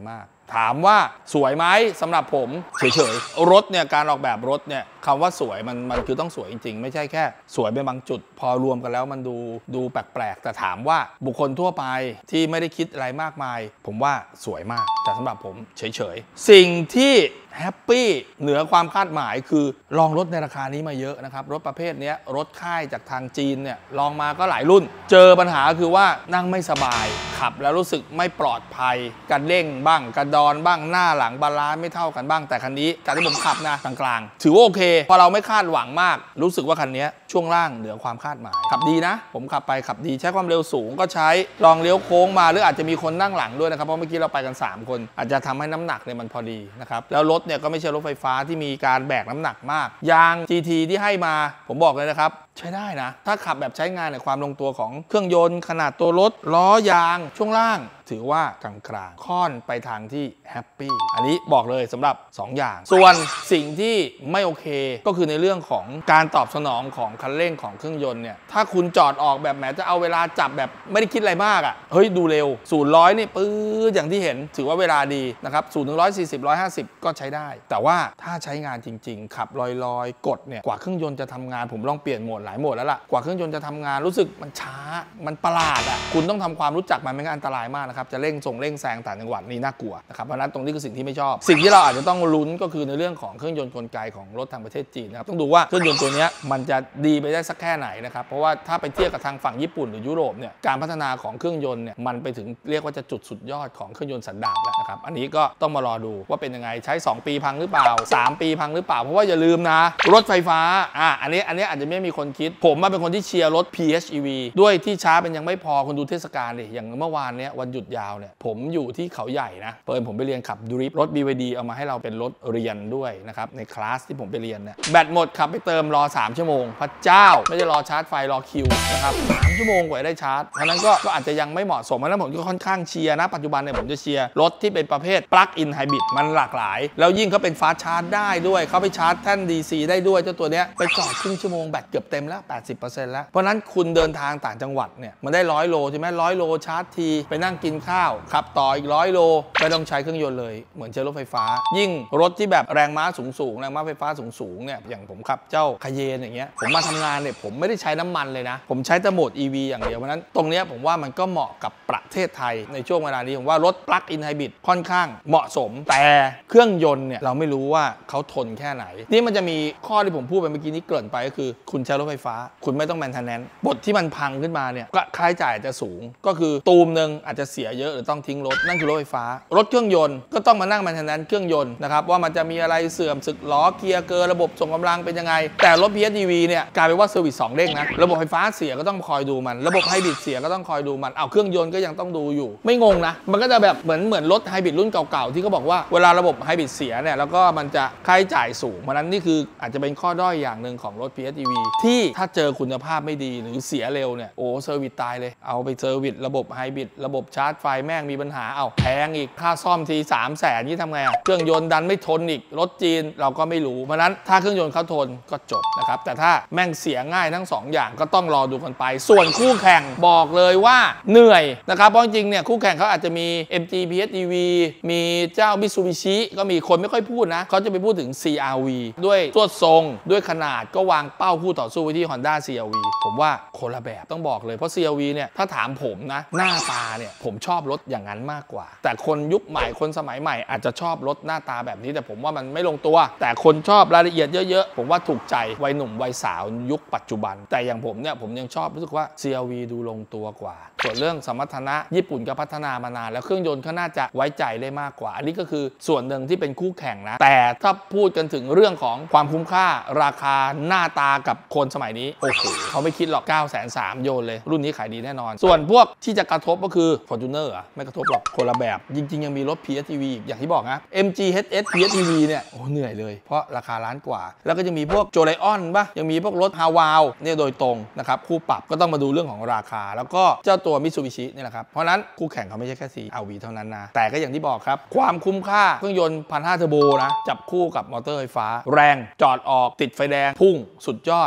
ถามว่าสวยไหมสำหรับผมเฉยๆรถเนี่ยการออกแบบรถเนี่ยคำว่าสวยมันมันคือต้องสวยจริงๆไม่ใช่แค่สวยเป็นบางจุดพอรวมกันแล้วมันดูดูแปลกๆแต่ถามว่าบุคคลทั่วไปที่ไม่ได้คิดอะไรมากมายผมว่าสวยมากแต่สำหรับผมเฉยๆสิ่งที่แฮปปี้เหนือความคาดหมายคือลองรถในราคานี้มาเยอะนะครับรถประเภทนี้รถค่ายจากทางจีนเนี่ยลองมาก็หลายรุ่นเจอปัญหาคือว่านั่งไม่สบายขับแล้วรู้สึกไม่ปลอดภัยกระเด้งบ้างกระดอนบ้างหน้าหลังบาลานซ์ไม่เท่ากันบ้างแต่คันนี้จากที่ผมขับนะกลางๆถือว่าโอเคพอเราไม่คาดหวังมากรู้สึกว่าคันนี้ช่วงล่างเหนือความคาดหมายขับดีนะผมขับไปขับดีใช้ความเร็วสูงก็ใช้ลองเลี้ยวโค้งมาหรืออาจจะมีคนนั่งหลังด้วยนะครับเพราะเมื่อกี้เราไปกันสามคนอาจจะทำให้น้ำหนักเนี่ยมันพอดีนะครับแล้วรถเนี่ยก็ไม่ใช่รถไฟฟ้าที่มีการแบกน้ำหนักมากยาง จี ที ที่ให้มาผมบอกเลยนะครับใช้ได้นะถ้าขับแบบใช้งานในความลงตัวของเครื่องยนต์ขนาดตัวรถล้อยางช่วงล่างถือว่ากลางๆค่อนไปทางที่แฮปปี้อันนี้บอกเลยสำหรับสองอย่างส่วนสิ่งที่ไม่โอเคก็คือในเรื่องของการตอบสนองของคันเร่งของเครื่องยนต์เนี่ยถ้าคุณจอดออกแบบแหมจะเอาเวลาจับแบบไม่ได้คิดอะไรมากอ่ะเฮ้ยดูเร็วศูนย์ร้อยนี่ปื๊ดอย่างที่เห็นถือว่าเวลาดีนะครับศูนย์ถึงร้อยสี่สิบร้อยห้าสิบก็ใช้ได้แต่ว่าถ้าใช้งานจริงๆขับลอยๆกดเนี่ยกว่าเครื่องยนต์จะทำงานผมลองเปลี่ยนโหมดหลายโหมดแล้วล่ะกว่าเครื่องยนต์จะทำงานรู้สึกมันช้ามันประหลาดอ่ะคุณต้องทำความรู้จักมันไม่งั้นอันตรายมากนะครับจะเร่งส่งเร่งแซงต่างจังหวัดนี่น่ากลัวนะครับเพราะนั้นตรงนี้คือสิ่งที่ไม่ชอบสิ่งที่เราอาจจะต้องลุ้นก็คือในเรื่องของเครื่องยนต์กลไกของรถทางประเทศจีนนะครับต้องดูว่าเครื่องยนต์ตัวนี้มันจะดีไปได้สักแค่ไหนนะครับเพราะว่าถ้าไปเทียบกับทางฝั่งญี่ปุ่นหรือยุโรปเนี่ยการพัฒนาของเครื่องยนต์เนี่ยมันไปถึงเรียกว่าจะจุดสุดยอดของเครื่องยนต์สันดาปแล้วนะครับอันนี้ก็ต้องมารอดูว่าเป็นยังไงใช้สองปีพังหรือเปล่าสามปีพังหรือเปล่าเพราะว่าอย่าลืมนะรถไฟฟ้าอ่ะอันนี้อันนี้อาจจะไม่มีคนคิดผมมาเป็นคนที่เชียร์รถ พี เอช อี วี ด้วยที่ช้าเป็นยังไม่พอคุณดูเทศกาลดิอย่างเมื่อวานเนี้ยวันหยุดยาวเนี่ยผมอยู่ที่เขาใหญ่นะเปิดผมไปเรียนขับดริฟต์รถ บี วาย ดี เอามาให้เราเป็นรถเรียนด้วยนะครับในคลาสที่ผมไปเรียนเนี่ยแบตหมดขับไปเติมรอสามชั่วโมงพระเจ้าไม่ได้รอชาร์จไฟรอคิวนะครับสามชั่วโมงกว่าได้ชาร์จเพราะนั้นก็ก็อาจจะยังไม่เหมาะสมเพราะนั้นผมก็ค่อนข้างเชียร์นะปัจจุบันเนี่ยผมจะเชียร์รถที่เป็นประเภท plug in hybrid มันหลากหลายแล้วยิ่งเขาเป็นฟาสต์ชาร์จได้ด้วยเขาไปชาร์จแท่น ดี ซี ได้ด้วยเจ้าตัวเนี้ยไปจอดครึ่งชั่วโมงแบตเกือบเต็มแล้ว แปดสิบเปอร์เซ็นต์ แล้วเพราะนั้นคุณเดินทางต่างจังหวัดเนี่ยมันได้ร้อยโลใช่ไหมร้อยโลชาร์จทีไปนั่งกินข้าวขับต่ออีกร้อยโลไม่ต้องใช้เครื่องยนต์เลยเหมือนใช้รถไฟฟ้ายิ่งรถที่แบบแรงม้าสูงๆแรงม้าไฟฟ้าสูงๆเนี่ยอย่างผมขับเจ้าคาเยนอย่างเงี้ยผมมาทำงานเนี่ยผมไม่ได้ใช้น้ำมันเลยนะผมใช้แต่โหมด อี วี อย่างเดียวเพราะนั้นตรงเนี้ยผมว่ามันก็เหมาะกับประเทศไทยในช่วงเวลานี้ผมว่ารถ plug in hybrid ค่อนข้างเหมาะสมแต่เครื่องยนต์เนี่ยเราไม่รู้ว่าเขาทนแค่ไหนนี่มันจะมีข้อที่ผมพูดไปเมื่อกี้นี้เกริ่นไปก็คือคุณใช้รถไฟฟ้าคุณไม่ต้อง maintenance บทที่มันพังขึ้นมาเนี่ยก็ค่าใช้จ่ายจะสูงก็คือตูมนึงอาจจะเสียเยอะหรือต้องทิ้งรถนั่นคือรถไฟฟ้ารถเครื่องยนต์ก็ต้องมานั่ง maintenance เครื่องยนต์นะครับว่ามันจะมีอะไรเสื่อมสึกล้อเกียร์เกินระบบส่งกำลังเป็นยังไงแต่รถ พี เอช อี วี เนี่ยกลายเป็นว่าเซอร์วิสสองเด้งนะระบบไฟฟ้าเสียก็ต้องคอยดูมันระบบไฮบริดเสียก็ต้องคอยดูมันเอาเครื่องยนต์ก็ยังต้องดูอยู่ไม่งงนะมันก็จะแบบเหมือนเหมือนรถไฮบริดรุ่นเก่าๆที่เขาบอกว่าเวลาระบบไฮบริดเสียเนี่ยแล้วก็มันจะค่าใช้จ่ายสูงเพราะนั้นนี่คืออาจจะเป็นข้อด้อยอย่างหนึ่งของรถ พี เอช อี วี ที่ถ้าเจอคุณภาพไม่ดีหรือเสียเร็วเนี่ยโอ้เซอร์วิสตายเลยเอาไปเซอร์วิสระบบไฮบริดระบบชาร์จไฟแม่งมีปัญหาเอาแพงอีกค่าซ่อมทีสามแสนนี่ทำไงอะเครื่องยนต์ดันไม่ทนอีกรถจีนเราก็ไม่รู้เพราะนั้นถ้าเครื่องยนต์เขาทนก็จบนะครับแต่ถ้าแม่งเสียง่ายทั้งสองอย่างก็ต้องรอดูกันไปส่วนคู่แข่งบอกเลยว่าเหนื่อยนะครับเพราะจริงๆเนี่ยคู่แข่งเขาอาจจะมี เอ็ม จี พี เอช อี วี มีเจ้า Mitsubishi ก็มีคนไม่ค่อยพูดนะเขาจะไปพูดถึง ซี อาร์ วี ด้วยตัวทรงด้วยขนาดก็วางเป้าคู่ต่อสู้ไว้ที่ Honda ซี อาร์ วี ผมว่าคนละแบบต้องบอกเลยเพราะ ซี อาร์ วี เนี่ยถ้าถามผมนะหน้าตาเนี่ยผมชอบรถอย่างนั้นมากกว่าแต่คนยุคใหม่คนสมัยใหม่อาจจะชอบรถหน้าตาแบบนี้แต่ผมว่ามันไม่ลงตัวแต่คนชอบรายละเอียดเยอะๆผมว่าถูกใจวัยหนุ่มวัยสาวยุคปัจจุบันแต่อย่างผมเนี่ยผมยังชอบรู้สึกว่า ซี อาร์ วี ดูลงตัวกว่าส่วนเรื่องสมรรถนะญี่ปุ่นก็พัฒนามานานแล้วเครื่องยนต์เขาน่าจะไว้ใจได้มากกว่าอันนี้ก็คือส่วนหนึ่งที่เป็นคู่แข่งนะแต่ถ้าพูดกันถึงเรื่องของความคุ้มค่าราคาหน้าตากับคนสมัยนี้โอ้โหเขาไม่คิดหรอก เก้าแสนสามหมื่น โยนเลยรุ่นนี้ขายดีแน่นอนส่วนพวกที่จะกระทบก็คือ Fortuner อ่ะไม่กระทบหรอกคนละแบบจริงๆยังมีรถ พี เอช อี วี อย่างที่บอกนะ เอ็ม จี เอช เอส พี เอช อี วี เนี่ยโอ้เหนื่อยเลยเพราะราคาล้านกว่าแล้วก็จะมีพวกโจไลออนป่ะยังมีพวกรถฮาวาวเนี่ยโดยตรงนะครับคู่ปรับก็ต้องมาดูเรื่องของราคาแล้วก็เจ้าตัว Mitsubishi นี่แหละครับเพราะนั้นคู่แข่งเขาไม่ใช่แค่ ซี อาร์ วี เท่านั้นนะแต่ก็อย่างที่บอกครับความคุ้มค่าเครื่องยนต์ หนึ่งพันห้าร้อย เทอร์โบนะจับคู่กับมอเตอร์ไฟฟ้าแรงจอดออกติดไฟแดงพุ่งสุดยอดแต่เวลา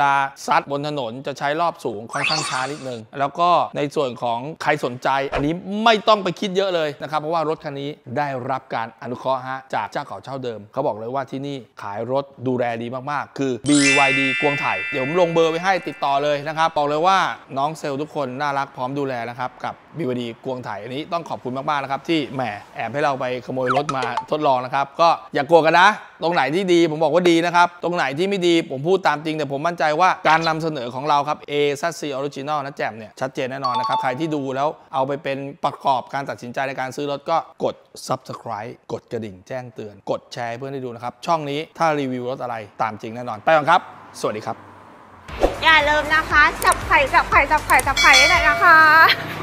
าซัดบนถนนจะใช้รอบสูงค่อนข้างช้านิดนึงแล้วก็ในส่วนของใครสนใจอันนี้ไม่ต้องไปคิดเยอะเลยนะครับเพราะว่ารถคันนี้ได้รับการอนุเคราะห์ฮะจากเจ้าเก่าเจ้าเดิมเขาบอกเลยว่าที่นี่ขายรถดูแลดีมากๆคือ บี วาย ดี กวงไถเดี๋ยวผมลงเบอร์ไว้ให้ติดต่อเลยนะครับบอกเลยว่าน้องเซลล์ทุกคนน่ารักพร้อมดูแลนะครับกับ บี วาย ดี กวงไถอันนี้ต้องขอบคุณมากๆนะครับที่แหมแอบให้เราไปขโมยรถมาทดลองนะครับก็อย่ากลัวกันนะตรงไหนที่ดีผมบอกว่าดีนะครับตรงไหนที่ไม่ดีผมพูดตามจริงแต่ผมมั่นใจว่าการนำเสนอของเราครับ A ซัสซี Original นะแจ่มเนี่ยชัดเจนแน่นอนนะครับใครที่ดูแล้วเอาไปเป็นประกอบการตัดสินใจในการซื้อรถก็กด Subscribe กดกระดิ่งแจ้งเตือนกดแชร์เพื่อนได้ดูนะครับช่องนี้ถ้ารีวิวรถอะไรตามจริงแน่นอนไปก่อนครับสวัสดีครับอย่าลืมนะคะจับไข่จับไข่จับไข่จับไข่ได้เลยนะคะ